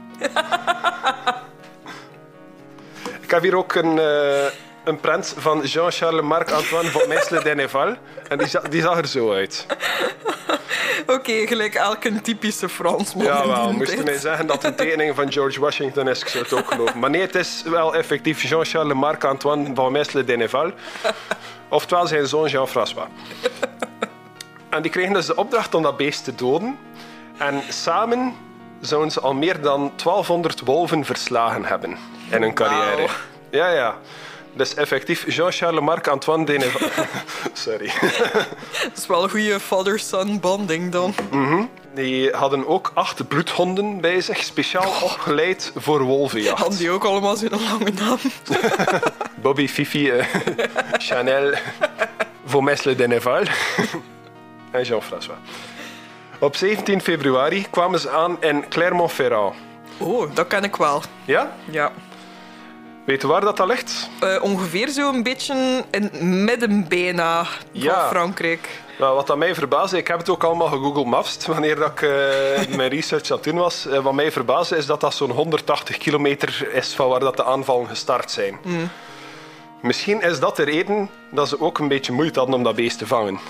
Ik heb hier ook een, uh, een prent van Jean-Charles Marc-Antoine Vaumesle Denneval. En die, za- die zag er zo uit. Oké, okay, gelijk elke typische Fransman. Ja, wel. Moesten mij zeggen dat het een tekening van George Washington is, ik zou het ook geloven. Maar nee, het is wel effectief Jean-Charles Marc-Antoine Vaumesle Denneval. Oftewel zijn zoon Jean-François. En die kregen dus de opdracht om dat beest te doden. En samen zouden ze al meer dan twaalfhonderd wolven verslagen hebben in hun carrière. Wow. Ja, ja. Dus effectief Jean-Charles Marc-Antoine Denneval. Sorry. Dat is wel een goede father-son bonding dan. Mm-hmm. Die hadden ook acht bloedhonden bij zich, speciaal opgeleid voor wolvenjacht. Hadden die ook allemaal zo'n lange naam? Bobby, Fifi, uh, Chanel, Vaumesle Denneval en Jean-François. Op zeventien februari kwamen ze aan in Clermont-Ferrand. Oh, dat ken ik wel. Ja? Ja. Weet je waar dat, dat ligt? Uh, ongeveer zo'n beetje in het midden bijna van ja. Frankrijk. Nou, wat aan mij verbaasde, ik heb het ook allemaal gegoogled Maps wanneer dat ik uh, mijn research aan het doen was. Uh, wat mij verbaasde is dat dat zo'n honderdtachtig kilometer is van waar dat de aanvallen gestart zijn. Mm. Misschien is dat de reden dat ze ook een beetje moeite hadden om dat beest te vangen.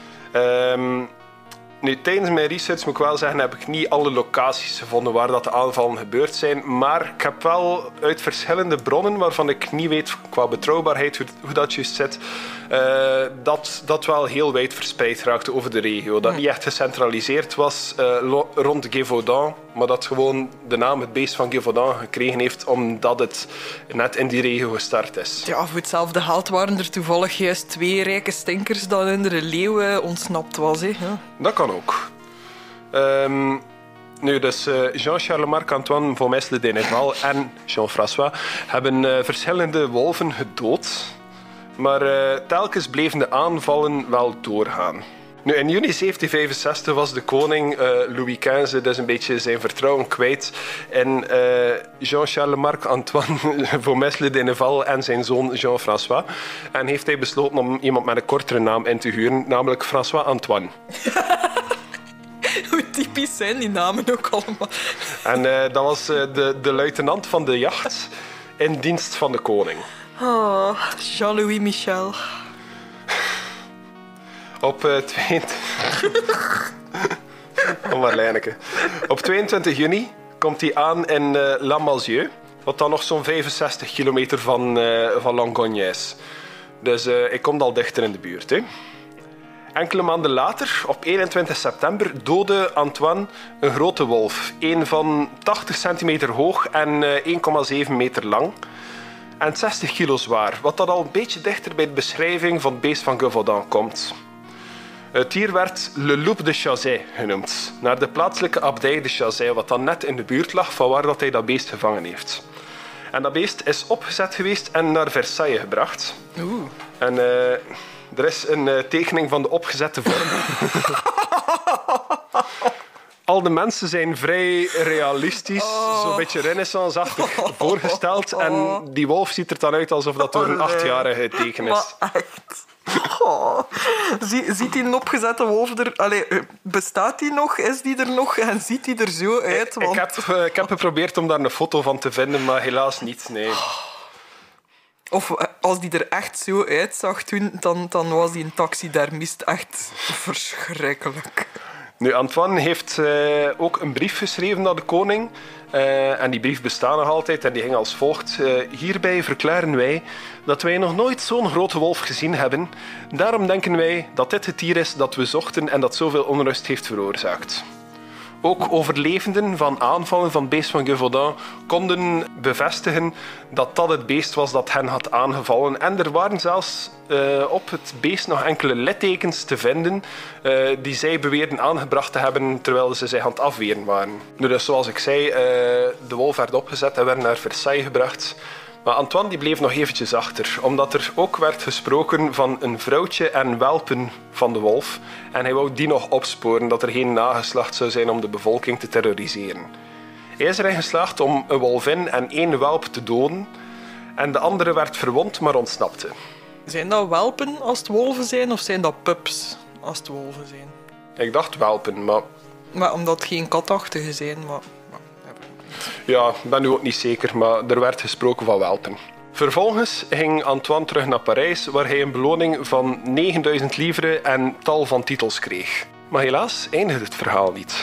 Um, Nu, tijdens mijn research moet ik wel zeggen, heb ik niet alle locaties gevonden waar dat de aanvallen gebeurd zijn. Maar ik heb wel uit verschillende bronnen, waarvan ik niet weet qua betrouwbaarheid hoe, hoe dat juist zit, uh, dat dat wel heel wijd verspreid raakte over de regio. Dat niet echt gecentraliseerd was uh, lo- rond Gévaudan, maar dat gewoon de naam het beest van Gévaudan gekregen heeft omdat het net in die regio gestart is. Ja, voor hetzelfde geld waren er toevallig juist twee rijke stinkers dat in de leeuw ontsnapt was. Hè. Ja. Dat kan ook. Um, nu, dus uh, Jean-Charles Marc-Antoine Vaumesle Denneval en Jean-François hebben uh, verschillende wolven gedood, maar uh, telkens bleven de aanvallen wel doorgaan. Nu, in juni zeventien vijfenzestig was de koning uh, Louis vijftiende dus een beetje zijn vertrouwen kwijt in uh, Jean-Charles Marc-Antoine Vaumesle Denneval en zijn zoon Jean-François. En heeft hij besloten om iemand met een kortere naam in te huren, namelijk François Antoine. Hoe typisch zijn die namen ook allemaal. En uh, dat was uh, de, de luitenant van de jacht in dienst van de koning. Oh, Jean-Louis Michel. Op uh, tweeëntwintig... Kom maar, Leineke. Op tweeëntwintig juni komt hij aan in uh, La Malzieu, wat dan nog zo'n vijfenzestig kilometer van, uh, van Langogne is. Dus uh, ik kom al dichter in de buurt. Hè. Enkele maanden later, op eenentwintig september, doodde Antoine een grote wolf. Een van tachtig centimeter hoog en uh, één komma zeven meter lang. En zestig kilo zwaar, wat dat al een beetje dichter bij de beschrijving van het beest van Gévaudan komt. Het dier werd Le Loup de Chazay genoemd, naar de plaatselijke abdij de Chazay, wat dan net in de buurt lag van waar dat hij dat beest gevangen heeft. En dat beest is opgezet geweest en naar Versailles gebracht. Oeh. En uh, er is een uh, tekening van de opgezette vorm. Al de mensen zijn vrij realistisch, oh. zo'n beetje renaissance-achtig voorgesteld. En die wolf ziet er dan uit alsof dat door een achtjarige teken is. Maar echt... Oh. Zie, ziet die een opgezette wolf er... Allee, bestaat die nog? Is die er nog? En ziet die er zo uit? Want... Ik, heb, uh, ik heb geprobeerd om daar een foto van te vinden, maar helaas niet, nee. Of als die er echt zo uitzag toen, dan, dan was die een taxidermist echt verschrikkelijk. Nu, Antoine heeft uh, ook een brief geschreven naar de koning. Uh, en die brief bestaat nog altijd en die ging als volgt. Uh, hierbij verklaren wij dat wij nog nooit zo'n grote wolf gezien hebben. Daarom denken wij dat dit het dier is dat we zochten en dat zoveel onrust heeft veroorzaakt. Ook overlevenden van aanvallen van het beest van Gévaudan konden bevestigen dat dat het beest was dat hen had aangevallen. En er waren zelfs uh, op het beest nog enkele littekens te vinden uh, die zij beweerden aangebracht te hebben terwijl ze zich aan het afweren waren. Nu, dus zoals ik zei, uh, de wolf werd opgezet en werd naar Versailles gebracht. Maar Antoine die bleef nog eventjes achter, omdat er ook werd gesproken van een vrouwtje en welpen van de wolf. En hij wou die nog opsporen, dat er geen nageslacht zou zijn om de bevolking te terroriseren. Hij is erin geslaagd om een wolvin en één welp te doden. En de andere werd verwond, maar ontsnapte. Zijn dat welpen als het wolven zijn, of zijn dat pups als het wolven zijn? Ik dacht welpen, maar... Maar omdat het geen katachtige zijn, maar... Ja, ik ben nu ook niet zeker, maar er werd gesproken van welpen. Vervolgens ging Antoine terug naar Parijs, waar hij een beloning van negenduizend livres en tal van titels kreeg. Maar helaas eindigde het verhaal niet.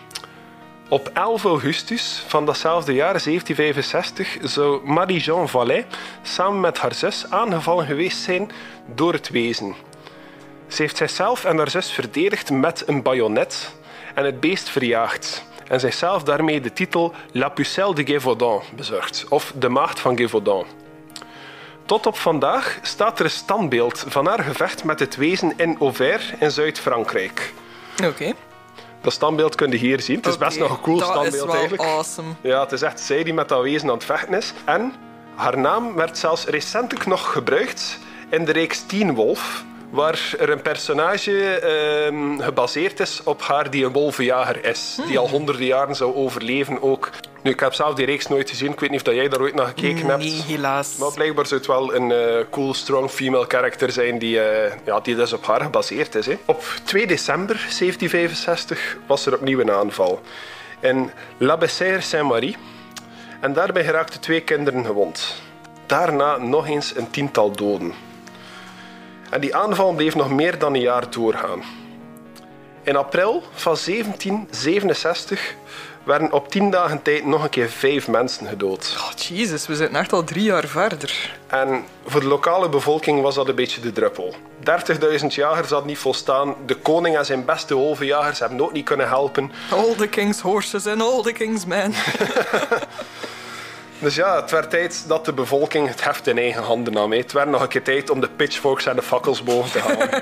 Op elf augustus van datzelfde jaar, zeventien vijfenzestig, zou Marie-Jeanne Vallet samen met haar zus aangevallen geweest zijn door het wezen. Ze heeft zichzelf en haar zus verdedigd met een bajonet en het beest verjaagd. En zichzelf daarmee de titel La Pucelle de Gévaudan bezorgd, of de maagd van Gévaudan. Tot op vandaag staat er een standbeeld van haar gevecht met het wezen in Auvers in Zuid-Frankrijk. Oké. Okay. Dat standbeeld kun je hier zien. Het is okay. best nog een cool dat standbeeld is wel eigenlijk. Awesome. Ja, het is echt zij die met dat wezen aan het vechten is. En haar naam werd zelfs recentelijk nog gebruikt in de reeks Teen Wolf, waar er een personage uh, gebaseerd is op haar die een wolvenjager is. Hmm. Die al honderden jaren zou overleven ook. Nu, ik heb zelf die reeks nooit gezien. Ik weet niet of jij daar ooit naar gekeken nee, hebt. Nee, helaas. Maar blijkbaar zou het wel een uh, cool, strong female character zijn die, uh, ja, die dus op haar gebaseerd is. Hè. Op twee december zeventien vijfenzestig was er opnieuw een aanval. In La Bessère-Saint-Marie. En daarbij geraakten twee kinderen gewond. Daarna nog eens een tiental doden. En die aanval bleef nog meer dan een jaar doorgaan. In april van zeventien zevenenzestig werden op tien dagen tijd nog een keer vijf mensen gedood. Oh, jezus, we zitten echt al drie jaar verder. En voor de lokale bevolking was dat een beetje de druppel. dertigduizend jagers hadden niet volstaan. De koning en zijn beste wolvenjagers hebben ook niet kunnen helpen. All the king's horses and all the king's men. Dus ja, het werd tijd dat de bevolking het heft in eigen handen nam. Het werd nog een keer tijd om de pitchforks en de fakkels boven te halen.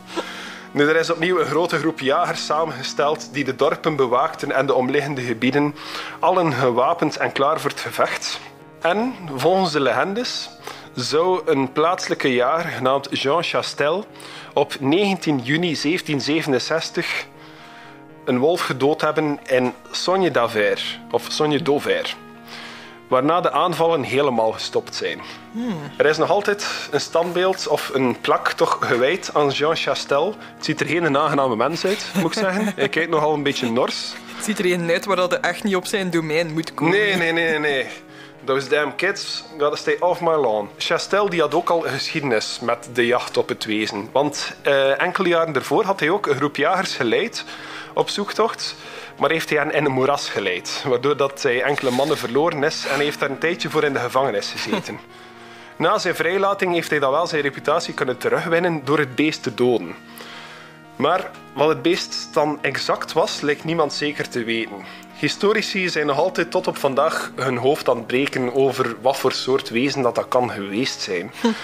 Nu, er is opnieuw een grote groep jagers samengesteld die de dorpen bewaakten en de omliggende gebieden, allen gewapend en klaar voor het gevecht. En, volgens de legendes, zou een plaatselijke jager genaamd Jean Chastel op negentien juni zeventien zevenenzestig een wolf gedood hebben in Sogne d'Auvers, of Sogne d'Auvers, waarna de aanvallen helemaal gestopt zijn. Hmm. Er is nog altijd een standbeeld of een plak toch gewijd aan Jean Chastel. Het ziet er geen aangename mens uit, moet ik zeggen. Hij kijkt nogal een beetje nors. Het ziet er een uit waar dat echt niet op zijn domein moet komen. Nee, nee, nee, nee. Those damn kids gotta stay off my lawn. Chastel die had ook al een geschiedenis met de jacht op het wezen. Want uh, enkele jaren daarvoor had hij ook een groep jagers geleid op zoektocht. Maar heeft hij hen in een moeras geleid. Waardoor dat hij enkele mannen verloren is en hij heeft daar een tijdje voor in de gevangenis gezeten. Na zijn vrijlating heeft hij dan wel zijn reputatie kunnen terugwinnen door het beest te doden. Maar wat het beest dan exact was, lijkt niemand zeker te weten. Historici zijn nog altijd tot op vandaag hun hoofd aan het breken over wat voor soort wezen dat, dat kan geweest zijn. Hm.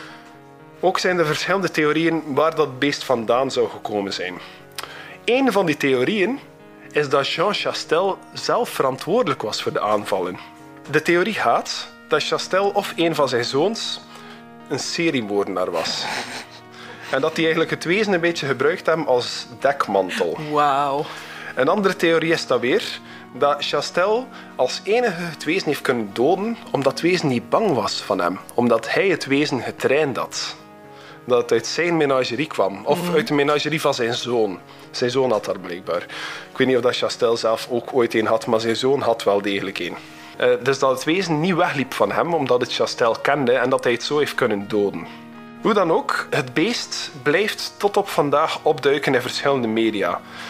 Ook zijn er verschillende theorieën waar dat beest vandaan zou gekomen zijn. Eén van die theorieën is dat Jean Chastel zelf verantwoordelijk was voor de aanvallen. De theorie gaat dat Chastel of een van zijn zoons een seriemoordenaar was. En dat die eigenlijk het wezen een beetje gebruikt hebben als dekmantel. Wauw. Een andere theorie is dat weer dat Chastel als enige het wezen heeft kunnen doden omdat het wezen niet bang was van hem. Omdat hij het wezen getraind had. Dat het uit zijn menagerie kwam. Of mm-hmm. uit de menagerie van zijn zoon. Zijn zoon had daar blijkbaar. Ik weet niet of dat Chastel zelf ook ooit een had, maar zijn zoon had wel degelijk een. Uh, dus dat het wezen niet wegliep van hem, omdat het Chastel kende en dat hij het zo heeft kunnen doden. Hoe dan ook, het beest blijft tot op vandaag opduiken in verschillende media.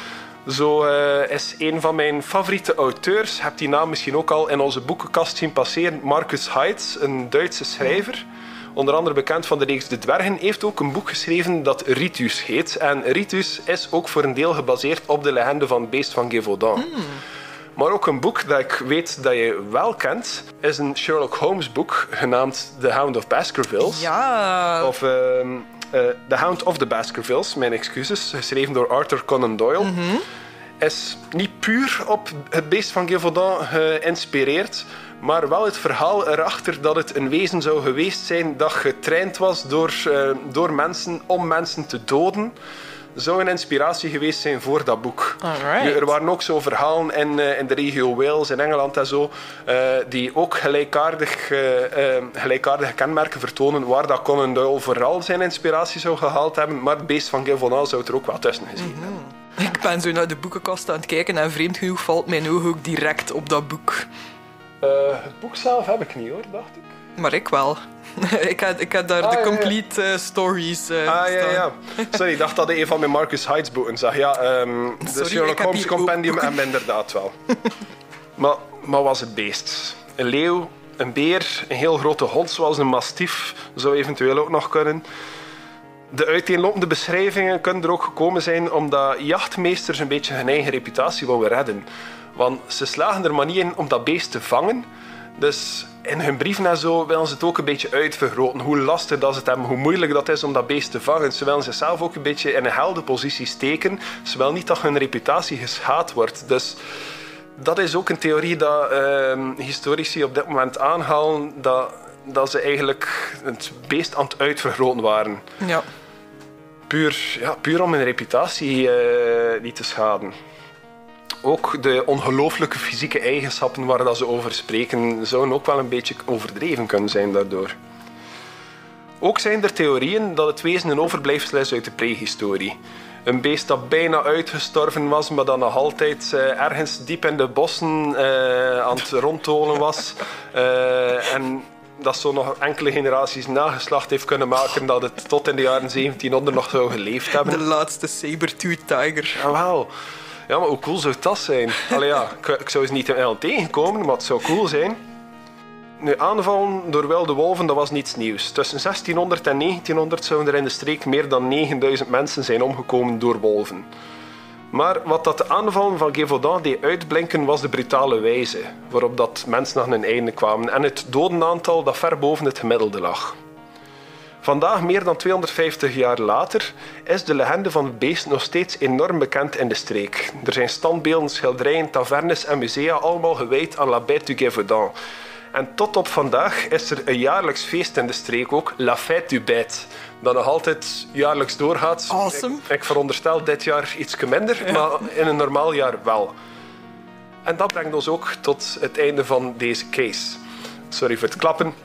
Zo uh, is een van mijn favoriete auteurs, heb die naam misschien ook al in onze boekenkast zien passeren, Marcus Heitz, een Duitse schrijver. Onder andere bekend van de reeks De Dwergen, heeft ook een boek geschreven dat Ritus heet. En Ritus is ook voor een deel gebaseerd op de legende van het beest van Gévaudan. Mm. Maar ook een boek dat ik weet dat je wel kent, is een Sherlock Holmes boek genaamd The Hound of Baskervilles. Ja. Of uh, uh, The Hound of the Baskervilles, mijn excuses, geschreven door Arthur Conan Doyle. Mm-hmm. Is niet puur op het beest van Gévaudan geïnspireerd, maar wel het verhaal erachter dat het een wezen zou geweest zijn dat getraind was door, uh, door mensen om mensen te doden. Zou een inspiratie geweest zijn voor dat boek. Nu, er waren ook zo verhalen in, uh, in de regio Wales, in Engeland en zo, uh, die ook gelijkaardig, uh, uh, gelijkaardige kenmerken vertonen, waar dat Conan Doyle vooral zijn inspiratie zou gehaald hebben, maar het beest van Gévaudan zou er ook wel tussen gezien mm-hmm. hebben. Ik ben zo naar de boekenkast aan het kijken en vreemd genoeg valt mijn oog ook direct op dat boek. Uh, het boek zelf heb ik niet hoor, dacht ik. Maar ik wel. ik, had, ik had daar ah, de ja, complete ja. Uh, stories uh, ah, staan. Ja, ja. Sorry, ik dacht dat je een van mijn Marcus Heitz boeken zag. Ja, um, de Sorry, Sherlock Holmes Compendium en inderdaad wel. maar, maar was het beest? Een leeuw, een beer, een heel grote hond zoals een mastief zou eventueel ook nog kunnen. De uiteenlopende beschrijvingen kunnen er ook gekomen zijn omdat jachtmeesters een beetje hun eigen reputatie wilden redden. Want ze slagen er maar niet in om dat beest te vangen. Dus in hun brieven en zo willen ze het ook een beetje uitvergroten. Hoe lastig dat ze het hebben, hoe moeilijk dat is om dat beest te vangen. Ze willen zichzelf ook een beetje in een heldenpositie steken. Ze willen niet dat hun reputatie geschaad wordt. Dus dat is ook een theorie dat uh, historici op dit moment aanhalen. Dat, dat ze eigenlijk het beest aan het uitvergroten waren. Ja. Puur, ja, puur om hun reputatie uh, niet te schaden. Ook de ongelooflijke fysieke eigenschappen waar dat ze over spreken, zouden ook wel een beetje overdreven kunnen zijn daardoor. Ook zijn er theorieën dat het wezen een overblijfsel is uit de prehistorie. Een beest dat bijna uitgestorven was, maar dat nog altijd uh, ergens diep in de bossen uh, aan het rondtolen was. Uh, en dat zo nog enkele generaties nageslacht heeft kunnen maken dat het tot in de jaren zeventienhonderd nog zou geleefd hebben. De laatste saber-tooth tiger. Jawel. Ja, maar hoe cool zou dat zijn? Allee, ja, ik, ik zou ze niet helemaal tegenkomen, maar het zou cool zijn. Nu, aanvallen door wilde wolven, dat was niets nieuws. Tussen zestienhonderd en negentienhonderd zouden er in de streek meer dan negenduizend mensen zijn omgekomen door wolven. Maar wat dat de aanvallen van Gévaudan deed uitblinken, was de brutale wijze waarop dat mensen aan hun einde kwamen en het dodenaantal dat ver boven het gemiddelde lag. Vandaag, meer dan tweehonderdvijftig jaar later, is de legende van het beest nog steeds enorm bekend in de streek. Er zijn standbeelden, schilderijen, tavernes en musea allemaal gewijd aan La Bête du Gévaudan. En tot op vandaag is er een jaarlijks feest in de streek ook, La Fête du Bête, dat nog altijd jaarlijks doorgaat. Awesome. Ik, ik veronderstel dit jaar iets minder, ja. Maar in een normaal jaar wel. En dat brengt ons ook tot het einde van deze case. Sorry voor het klappen.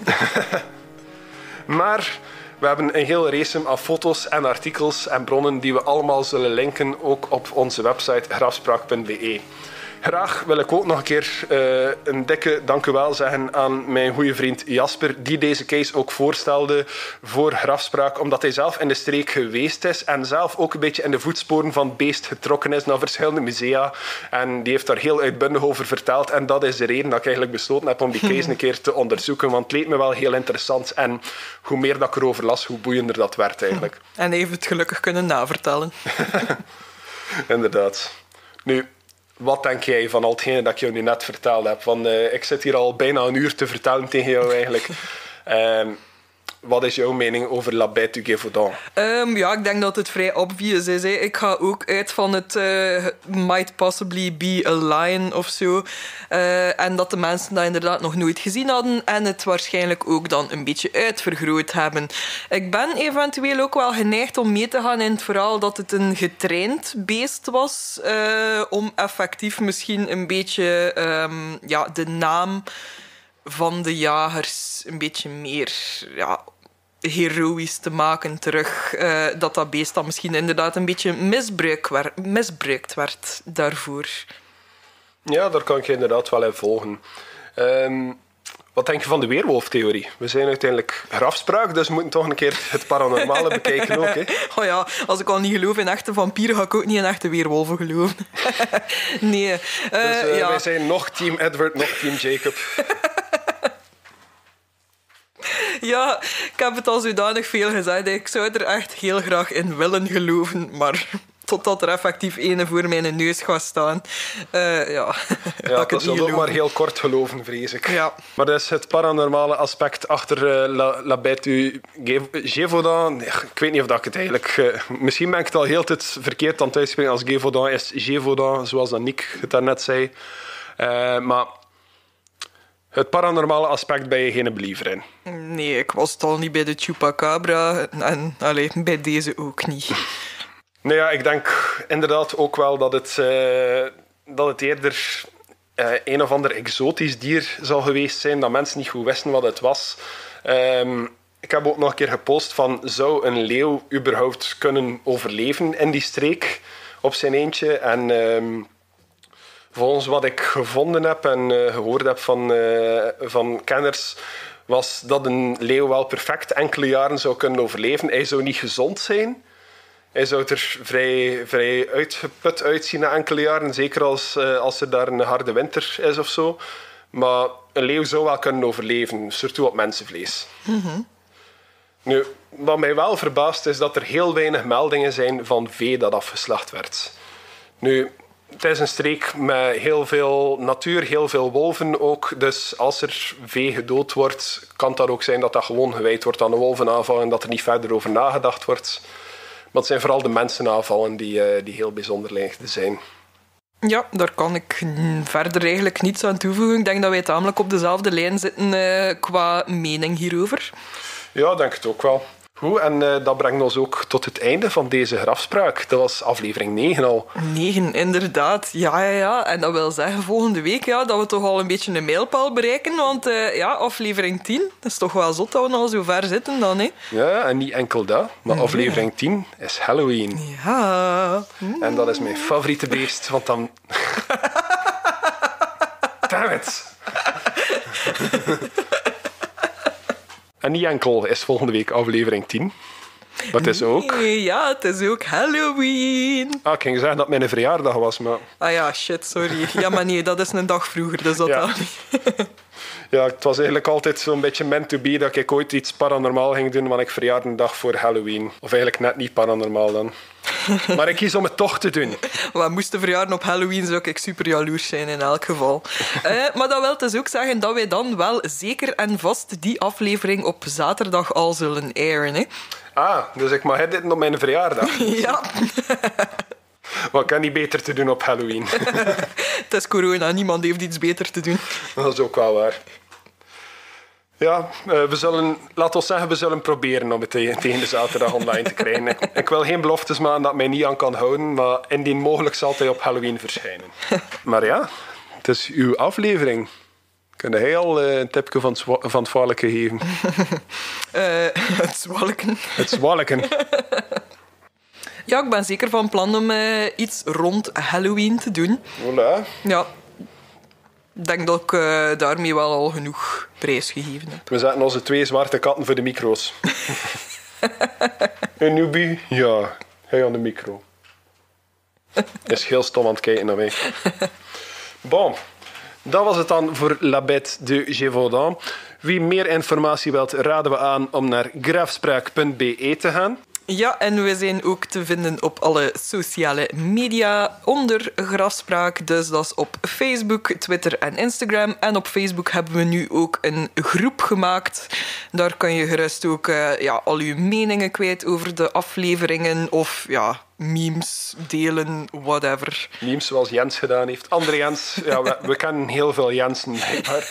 Maar we hebben een hele race aan foto's en artikels en bronnen die we allemaal zullen linken, ook op onze website grafspraak punt b e. Graag wil ik ook nog een keer uh, een dikke dankjewel zeggen aan mijn goede vriend Jasper, die deze case ook voorstelde voor Grafspraak, omdat hij zelf in de streek geweest is en zelf ook een beetje in de voetsporen van het beest getrokken is naar verschillende musea. En die heeft daar heel uitbundig over verteld. En dat is de reden dat ik eigenlijk besloten heb om die case een keer te onderzoeken, want het leek me wel heel interessant. En hoe meer dat ik erover las, hoe boeiender dat werd eigenlijk. En even het gelukkig kunnen navertellen. Inderdaad. Nu... Wat denk jij van al hetgene dat ik jou nu net verteld heb? Want uh, ik zit hier al bijna een uur te vertellen tegen jou eigenlijk. Um, wat is jouw mening over La Bête du Gévaudan? Um, ja, ik denk dat het vrij obvious is. Hè. Ik ga ook uit van het uh, might possibly be a lion of zo. Uh, en dat de mensen dat inderdaad nog nooit gezien hadden en het waarschijnlijk ook dan een beetje uitvergroot hebben. Ik ben eventueel ook wel geneigd om mee te gaan in het verhaal dat het een getraind beest was. Uh, om effectief misschien een beetje um, ja, de naam van de jagers een beetje meer ja, heroïs te maken terug. Uh, dat dat beest dan misschien inderdaad een beetje misbruik wer- misbruikt werd daarvoor. Ja, daar kan ik je inderdaad wel in volgen. Um, Wat denk je van de weerwolftheorie? We zijn uiteindelijk grafspraak, dus we moeten toch een keer het paranormale bekijken ook. Hè? Oh ja, als ik al niet geloof in echte vampieren, ga ik ook niet in echte weerwolven geloven. Nee. Uh, dus uh, ja. wij zijn nog team Edward, nog team Jacob. Ja, ik heb het al zodanig veel gezegd. Ik zou er echt heel graag in willen geloven, maar totdat er effectief ene voor mijn neus gaat staan. Uh, ja, ja dat zal ook maar heel kort geloven, vrees ik. Ja. Maar dat is het paranormale aspect achter uh, La, La Bête du Gévaudan. Ik weet niet of dat ik het eigenlijk... Uh, misschien ben ik het al heel tijd verkeerd aan het uitspreken. Als Gévaudan is Gévaudan, zoals dat Nick het daarnet zei. Uh, maar... Het paranormale aspect ben je geen believer in? Nee, ik was het al niet bij de Chupacabra en allee, bij deze ook niet. Nou ja, ik denk inderdaad ook wel dat het, uh, dat het eerder uh, een of ander exotisch dier zal geweest zijn, dat mensen niet goed wisten wat het was. Um, ik heb ook nog een keer gepost van, zou een leeuw überhaupt kunnen overleven in die streek op zijn eentje? En... Um, Volgens wat ik gevonden heb en uh, gehoord heb van, uh, van kenners, was dat een leeuw wel perfect enkele jaren zou kunnen overleven. Hij zou niet gezond zijn. Hij zou er vrij, vrij uitgeput uitzien na enkele jaren. Zeker als, uh, als er daar een harde winter is of zo. Maar een leeuw zou wel kunnen overleven, surtout op mensenvlees. Mm-hmm. Nu, wat mij wel verbaast is dat er heel weinig meldingen zijn van vee dat afgeslacht werd. Nu... Het is een streek met heel veel natuur, heel veel wolven ook. Dus als er vee gedood wordt, kan het ook zijn dat dat gewoon gewijd wordt aan de wolvenaanval en dat er niet verder over nagedacht wordt. Maar het zijn vooral de mensenaanvallen die, uh, die heel bijzonder lijken te zijn. Ja, daar kan ik verder eigenlijk niets aan toevoegen. Ik denk dat wij tamelijk op dezelfde lijn zitten uh, qua mening hierover. Ja, denk het ook wel. Goed, en uh, dat brengt ons ook tot het einde van deze grafspraak. Dat was aflevering negen al. negen, inderdaad. Ja, ja, ja. En dat wil zeggen volgende week ja, dat we toch al een beetje een mijlpaal bereiken. Want uh, ja, aflevering tien, dat is toch wel zot dat we al zo ver zitten dan, hè? Ja, en niet enkel dat. Maar ja. Aflevering tien is Halloween. Ja. Mm. En dat is mijn favoriete beest, want dan... Damn it! En niet enkel is volgende week aflevering tien. Maar het is ook... Nee, ja, het is ook Halloween. Ah, ik ging zeggen dat het mijn verjaardag was, maar... Ah ja, shit, sorry. Ja, maar nee, dat is een dag vroeger, dus dat ja. dan niet. Ja, het was eigenlijk altijd zo'n beetje meant to be dat ik ooit iets paranormaal ging doen, want ik verjaarde een dag voor Halloween. Of eigenlijk net niet paranormaal dan. Maar ik kies om het toch te doen. Maar moesten verjaren op Halloween zou ik super jaloers zijn in elk geval. uh, maar dat wil dus ook zeggen dat wij dan wel zeker en vast die aflevering op zaterdag al zullen airen. Hè? Ah, dus ik mag dit op mijn verjaardag. Ja. Wat kan niet beter te doen op Halloween? Het is corona, niemand heeft iets beter te doen. Dat is ook wel waar. Ja, we zullen, laten we zeggen, we zullen proberen om het tegen de zaterdag online te krijgen. Ik, ik wil geen beloftes maken dat mij niet aan kan houden, maar indien mogelijk zal hij op Halloween verschijnen. Maar ja, het is uw aflevering. Kun jij al uh, een tipje van, van het zwalken geven? Uh, het zwalken. Het zwalken. Ja, ik ben zeker van plan om uh, iets rond Halloween te doen. Voilà. Ja. Ik denk dat ik uh, daarmee wel al genoeg prijs gegeven heb. We zetten onze twee zwarte katten voor de micro's. Een newbie? Ja, hij aan de micro. Is heel stom aan het kijken naar mij. Bon, dat was het dan voor La Bête du Gévaudan. Wie meer informatie wilt, raden we aan om naar grafspraak punt b e te gaan. Ja, en we zijn ook te vinden op alle sociale media onder Grafspraak. Dus dat is op Facebook, Twitter en Instagram. En op Facebook hebben we nu ook een groep gemaakt. Daar kan je gerust ook uh, ja, al je meningen kwijt over de afleveringen. Of ja, memes delen, whatever. Memes zoals Jens gedaan heeft. Andere Jens, ja, we, we kennen heel veel Jensen, blijkbaar.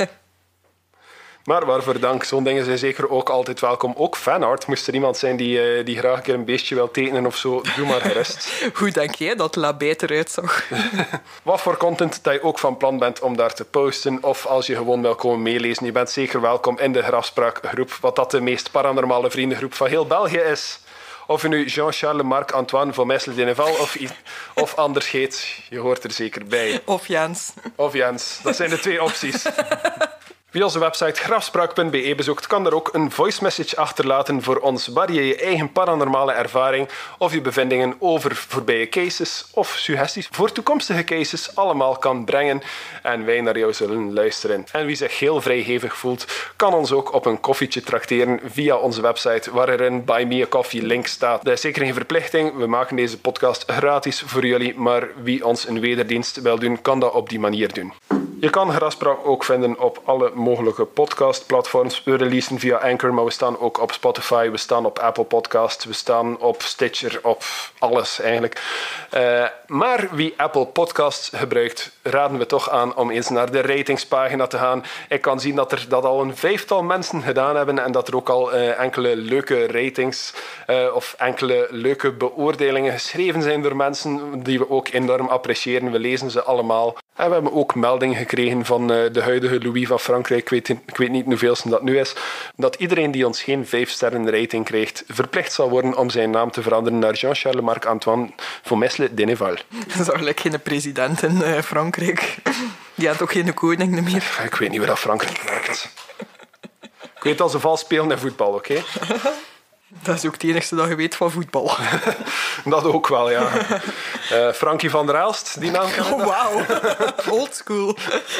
Maar waarvoor dank, zo'n dingen zijn zeker ook altijd welkom. Ook fanart, moest er iemand zijn die, uh, die graag een keer een beestje wil tekenen of zo, doe maar gerust. Hoe denk jij dat La Bête eruit zag? Wat voor content dat je ook van plan bent om daar te posten, of als je gewoon wil komen meelezen, je bent zeker welkom in de Grafspraakgroep, wat dat de meest paranormale vriendengroep van heel België is. Of je nu Jean-Charles, Marc-Antoine van Messel-Deneval of, of anders heet, je hoort er zeker bij. Of Jens. Of Jens, dat zijn de twee opties. Wie onze website grafspraak punt be bezoekt, kan er ook een voice message achterlaten voor ons waar je je eigen paranormale ervaring of je bevindingen over voorbije cases of suggesties voor toekomstige cases allemaal kan brengen en wij naar jou zullen luisteren. En wie zich heel vrijgevig voelt, kan ons ook op een koffietje trakteren via onze website waar er een Buy Me a Coffee link staat. Dat is zeker geen verplichting, we maken deze podcast gratis voor jullie, maar wie ons een wederdienst wil doen, kan dat op die manier doen. Je kan Grafspraak ook vinden op alle mogelijke podcastplatforms. We releasen via Anchor, maar we staan ook op Spotify, we staan op Apple Podcasts, we staan op Stitcher, op alles eigenlijk. Uh, maar wie Apple Podcasts gebruikt, raden we toch aan om eens naar de ratingspagina te gaan. Ik kan zien dat er dat al een vijftal mensen gedaan hebben en dat er ook al uh, enkele leuke ratings uh, of enkele leuke beoordelingen geschreven zijn door mensen die we ook enorm appreciëren. We lezen ze allemaal. En we hebben ook meldingen gekregen van uh, de huidige Louis van Frankrijk, ik weet, ik weet niet hoeveelste dat nu is, dat iedereen die ons geen vijf sterren rating krijgt, verplicht zal worden om zijn naam te veranderen naar Jean-Charles Marc Antoine Fomesle Deneval. Dat is eigenlijk geen president in uh, Frankrijk. Die had ook geen koning meer. Ik weet niet waar dat Frankrijk werkt. Ik weet dat ze vals spelen in voetbal, oké? Okay? Dat is ook het enigste dat je weet van voetbal. Dat ook wel, ja. Uh, Frankie van der Elst, die naam kan ik. Oh, wauw. Old school.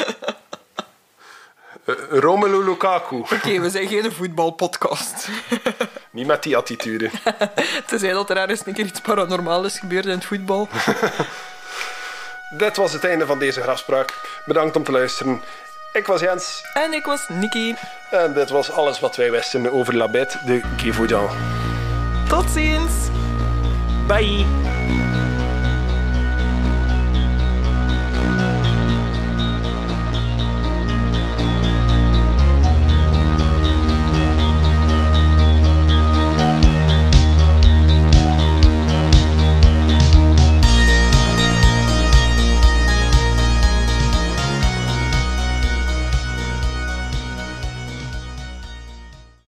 Uh, Romelu Lukaku. Oké, okay, we zijn geen voetbalpodcast. Niet met die attitude. Tenzij dat er ergens een keer iets paranormaals is gebeurd in het voetbal. Dit was het einde van deze grafspraak. Bedankt om te luisteren. Ik was Jens. En ik was Nikki. En dit was alles wat wij wisten over La Bête de Gévaudan. Tot ziens. Bye.